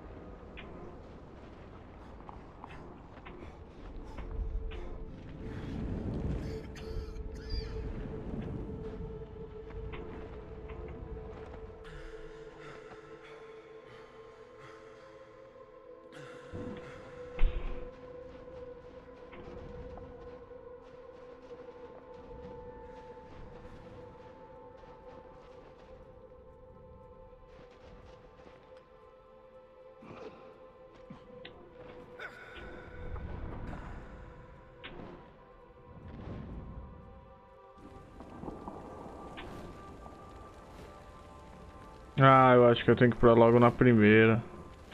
Ah, eu acho que eu tenho que ir pra logo na primeira.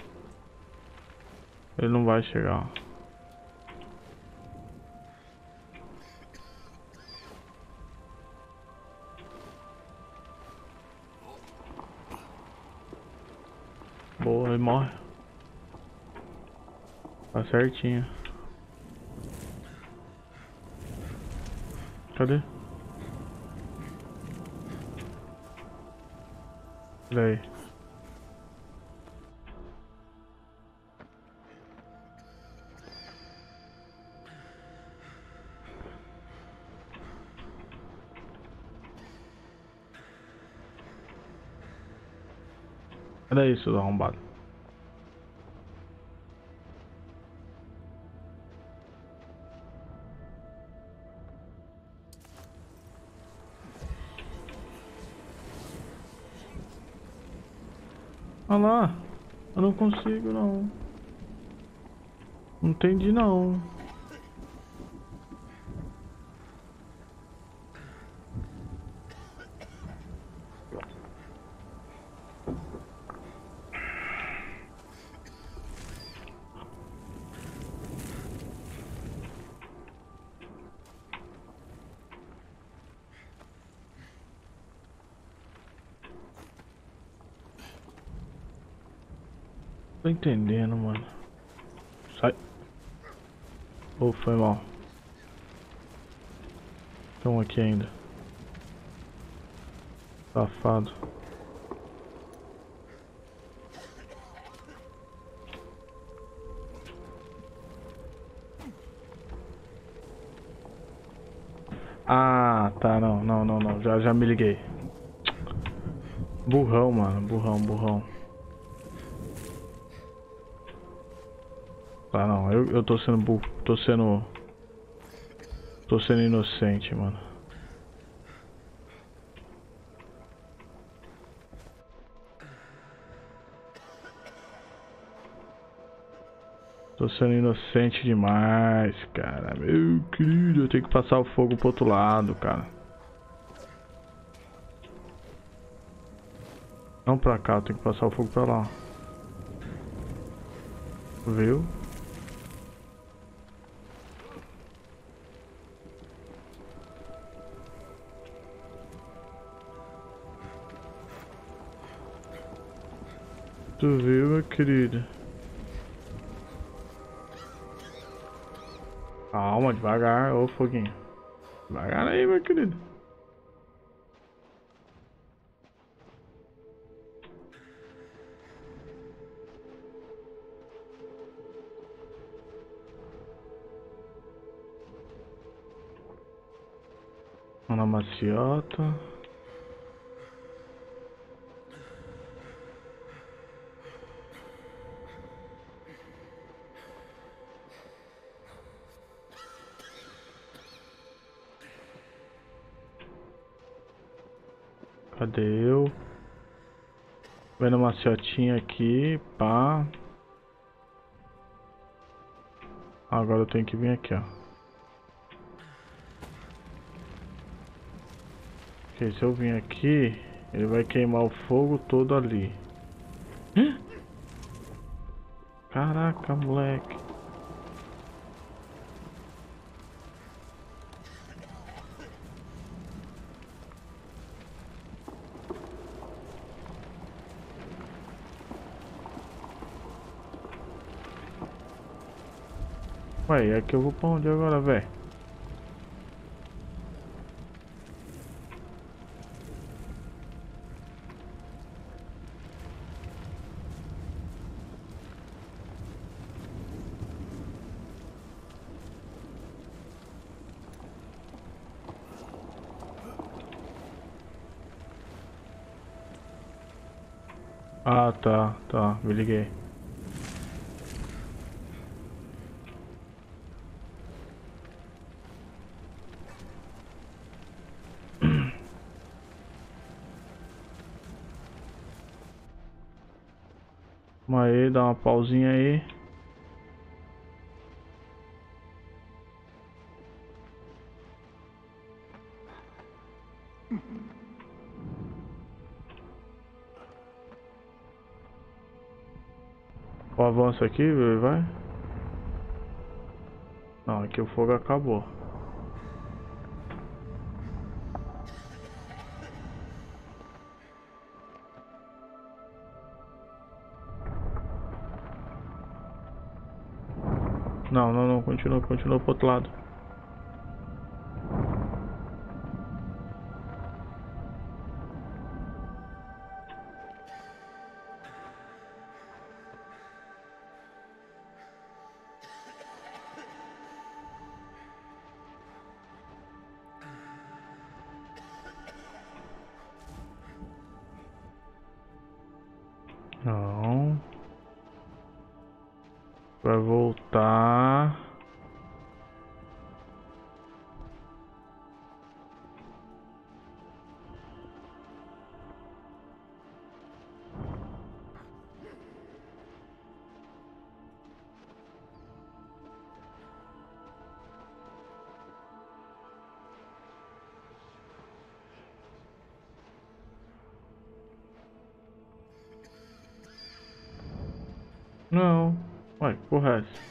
Ele não vai chegar. Boa, ele morre. Tá certinho. Cadê? Olha aí. Olha isso, arrombado. Olha lá. Eu não consigo, não. Não entendi, não. Tô entendendo, mano. Sai. Oh, foi mal. Tem um aqui ainda. Safado. Ah, tá, não, não, não, não. Já, já me liguei. Burrão, mano. Burrão, burrão. Tá, não. Eu, eu tô sendo burro. Tô sendo... Tô sendo inocente, mano. Tô sendo inocente demais, cara. Meu querido, eu tenho que passar o fogo pro outro lado, cara. Não pra cá, eu tenho que passar o fogo pra lá. Viu? Tu viu, meu querido? Calma, devagar, ô foguinho. Devagar aí, meu querido. Uma maciota. Cadê eu? Vendo uma maciotinha aqui, pá. Agora eu tenho que vir aqui, ó. Ok, se eu vir aqui, ele vai queimar o fogo todo ali. Caraca, moleque. Ué, aqui eu vou pra onde agora, velho? Ah, tá, tá, me liguei. Vamos aí, dá uma pausinha aí. O avanço aqui, vai. Não, aqui o fogo acabou. Não, não, não, continua, continua pro outro lado. Não. Vai voltar. Não. Vai, porra é essa?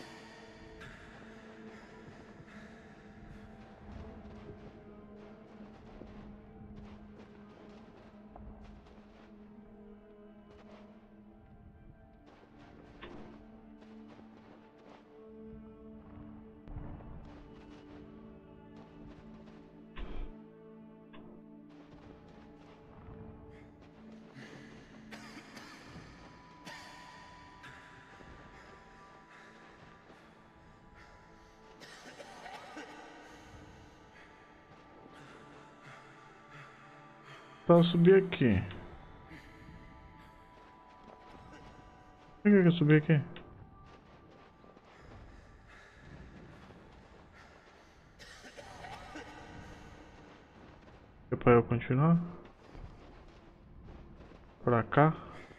Pra eu subir aqui. Por que que eu subi aqui? É pra eu continuar? Pra cá?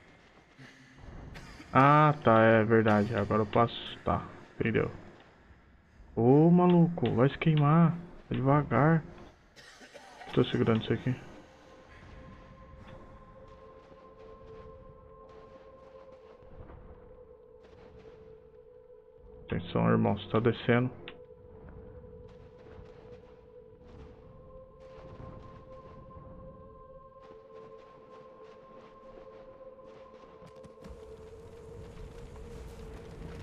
Ah, tá, é verdade. Agora eu passo. Tá, entendeu? Ô, maluco, vai se queimar. Vai devagar. Tô segurando isso aqui. Atenção, irmão, você tá descendo.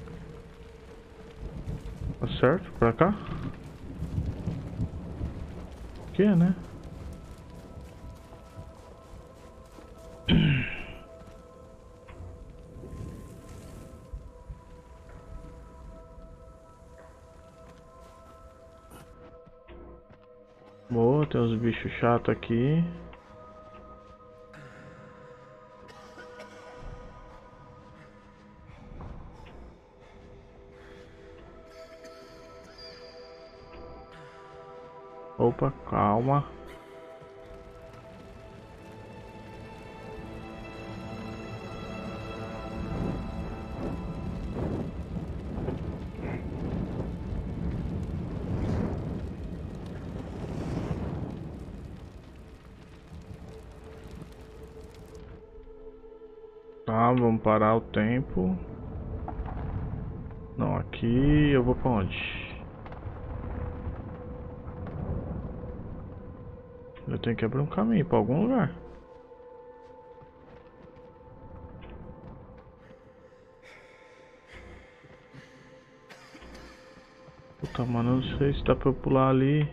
Tá certo? Pra cá? que é, né? Boa, tem uns bichos chatos aqui. Opa, calma. Tá, vamos parar o tempo. Não, aqui eu vou pra onde? Eu tenho que abrir um caminho pra algum lugar. Puta, mano, não sei se dá pra eu pular ali.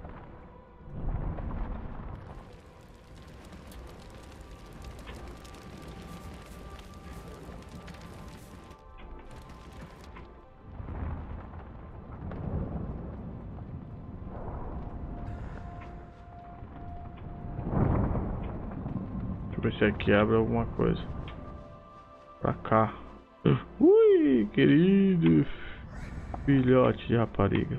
Deixa eu ver se aqui abre alguma coisa. Pra cá. Ui, querido filhote de rapariga.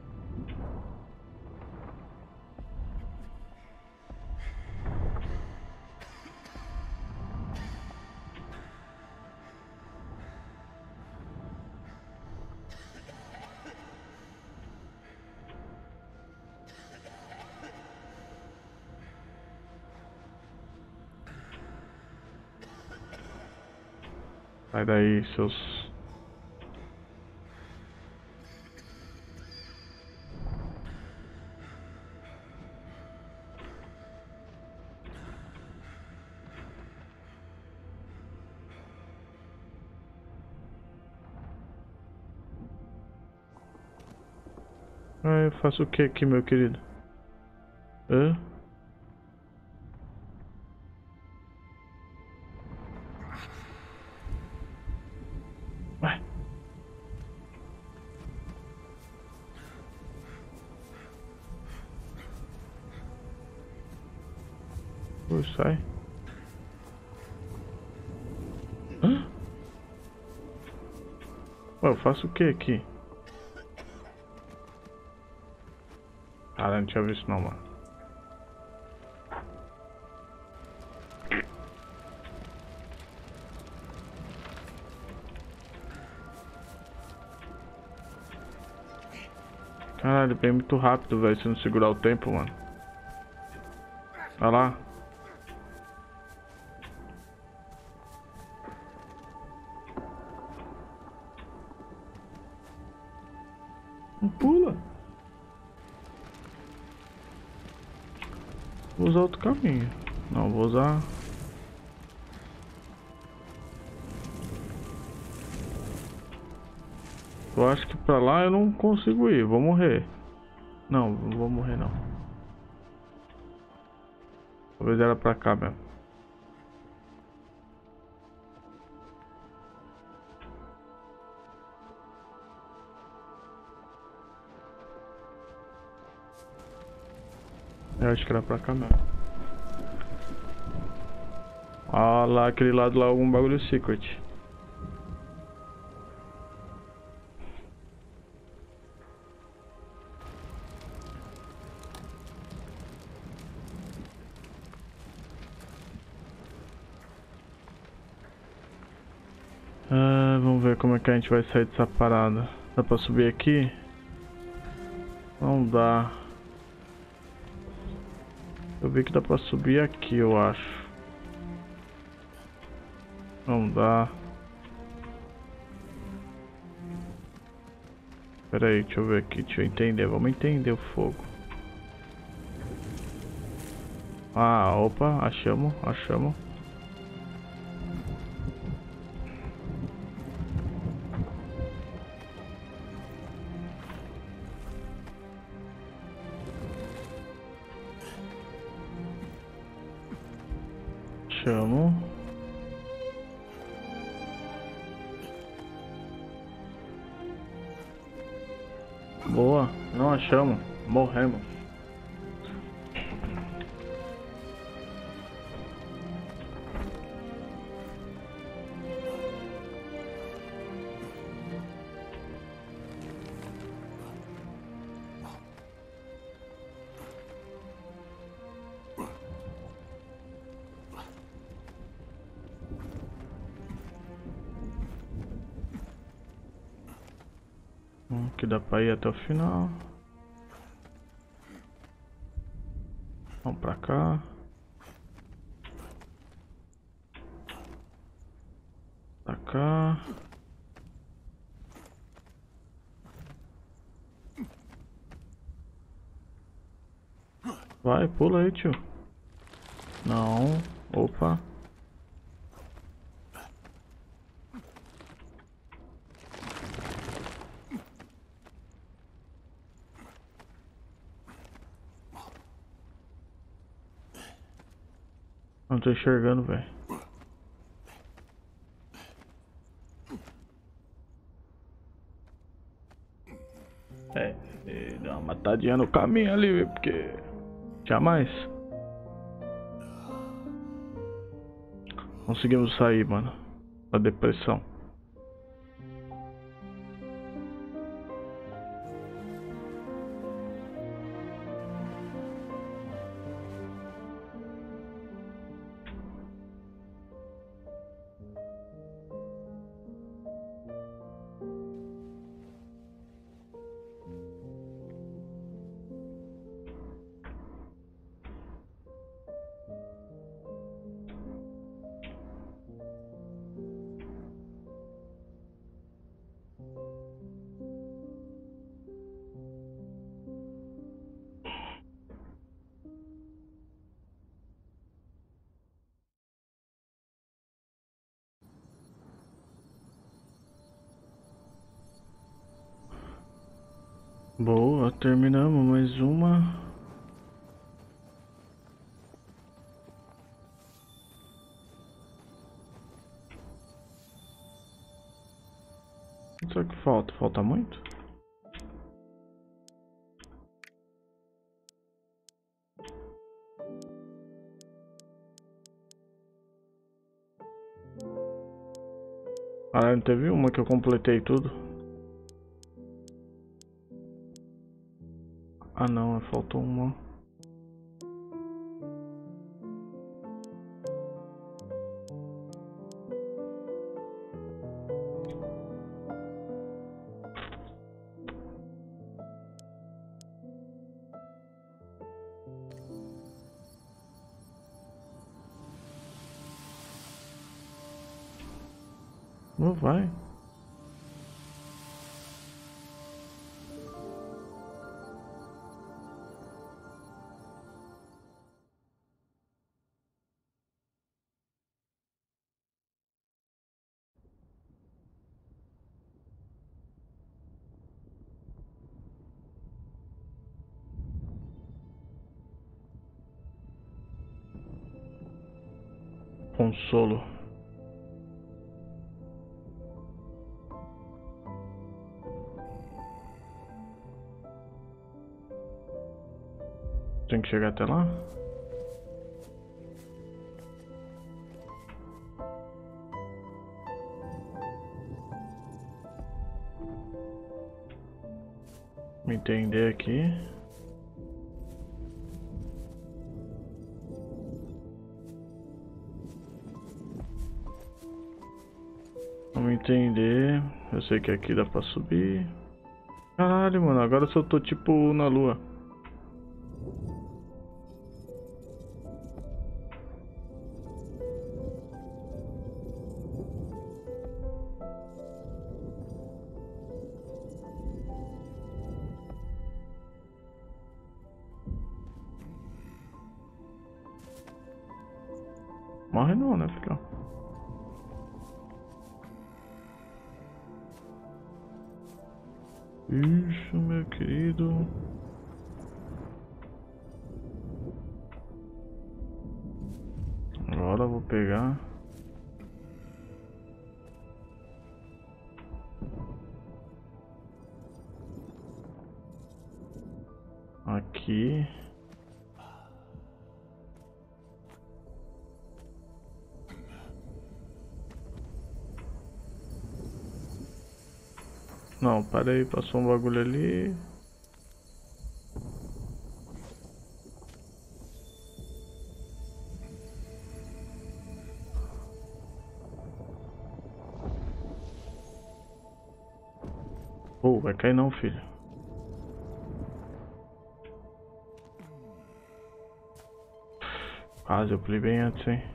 Sai daí, seus... Ah, eu faço o que aqui, meu querido? Hã? Ué? Pô, sai. Hã? Ué, eu faço o que aqui? Cara, não tinha visto não, mano. Caralho, bem muito rápido, velho, se não segurar o tempo, mano. Olha lá. Não pula. Vou usar outro caminho. Não, vou usar... Eu acho que pra lá eu não consigo ir, vou morrer. Não, não vou morrer não. Talvez era pra cá mesmo. Eu acho que era pra cá mesmo. Ah lá, aquele lado lá, algum bagulho secret. Ah, vamos ver como é que a gente vai sair dessa parada. Dá pra subir aqui? Não dá. Eu vi que dá pra subir aqui, eu acho. Não dá. Pera aí, deixa eu ver aqui, deixa eu entender. Vamos entender o fogo. Ah, opa, achamos, achamos. Achamos. Boa, não achamos, morremos. Que dá pra ir até o final. Vamos pra cá. Pra cá. Vai, pula aí, tio. Não. Opa. Não tô enxergando, velho. É, dá uma matadinha no caminho ali, velho, porque... Jamais. Conseguimos sair, mano, da depressão. Boa, terminamos mais uma. Só que falta, falta muito? Ah, não teve uma que eu completei tudo? Ah não, faltou uma. Não vai. Consolo. Tem que chegar até lá? Me entender aqui. Vamos entender. Eu sei que aqui dá pra subir. Caralho, mano, agora eu só tô tipo na lua. Morre não, né, filhão? Isso, meu querido. Agora eu vou pegar. Aqui. Não, para aí, passou um bagulho ali. Oh, vai cair não, filho. Quase, eu pulei bem antes, hein.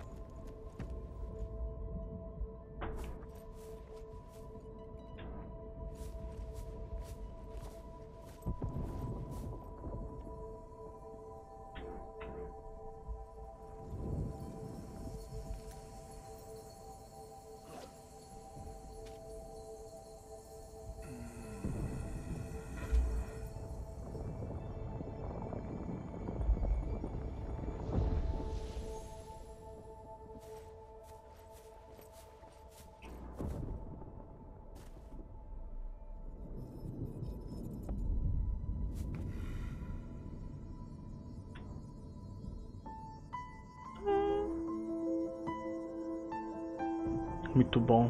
Muito bom.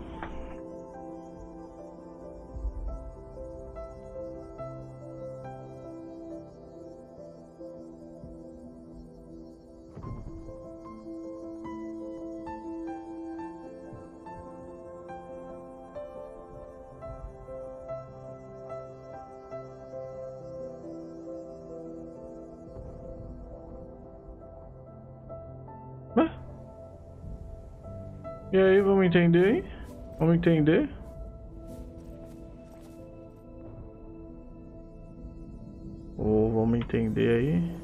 E aí, vamos entender, hein? Vamos entender? Ou vamos entender aí?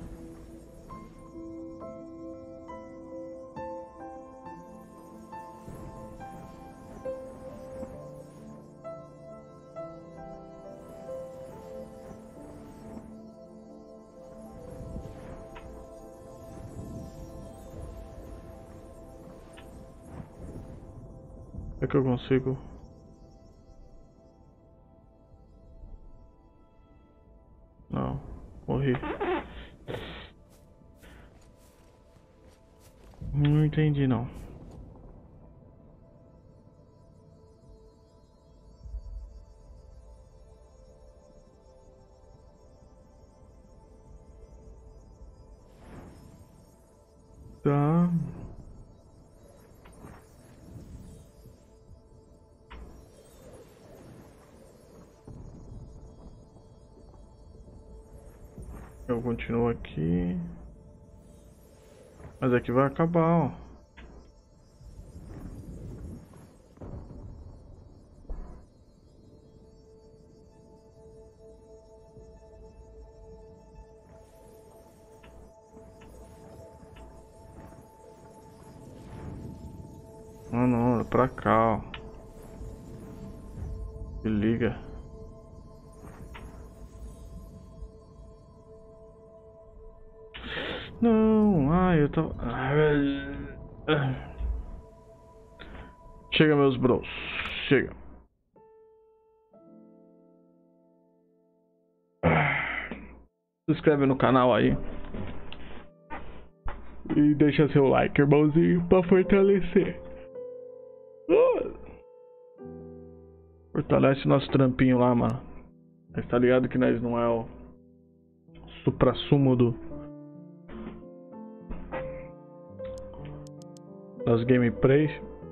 É que eu consigo. Não, morri. Não entendi não. Tá. Eu continuo aqui. Mas aqui vai acabar, ó. Não, não, é pra cá, ó. Se liga. Não, ai, eu tava... Chega, meus bros. Chega. Se inscreve no canal aí. E deixa seu like, irmãozinho, pra fortalecer. Fortalece nosso trampinho lá, mano. Mas tá ligado que nós não é o supra-sumo do... das gameplays.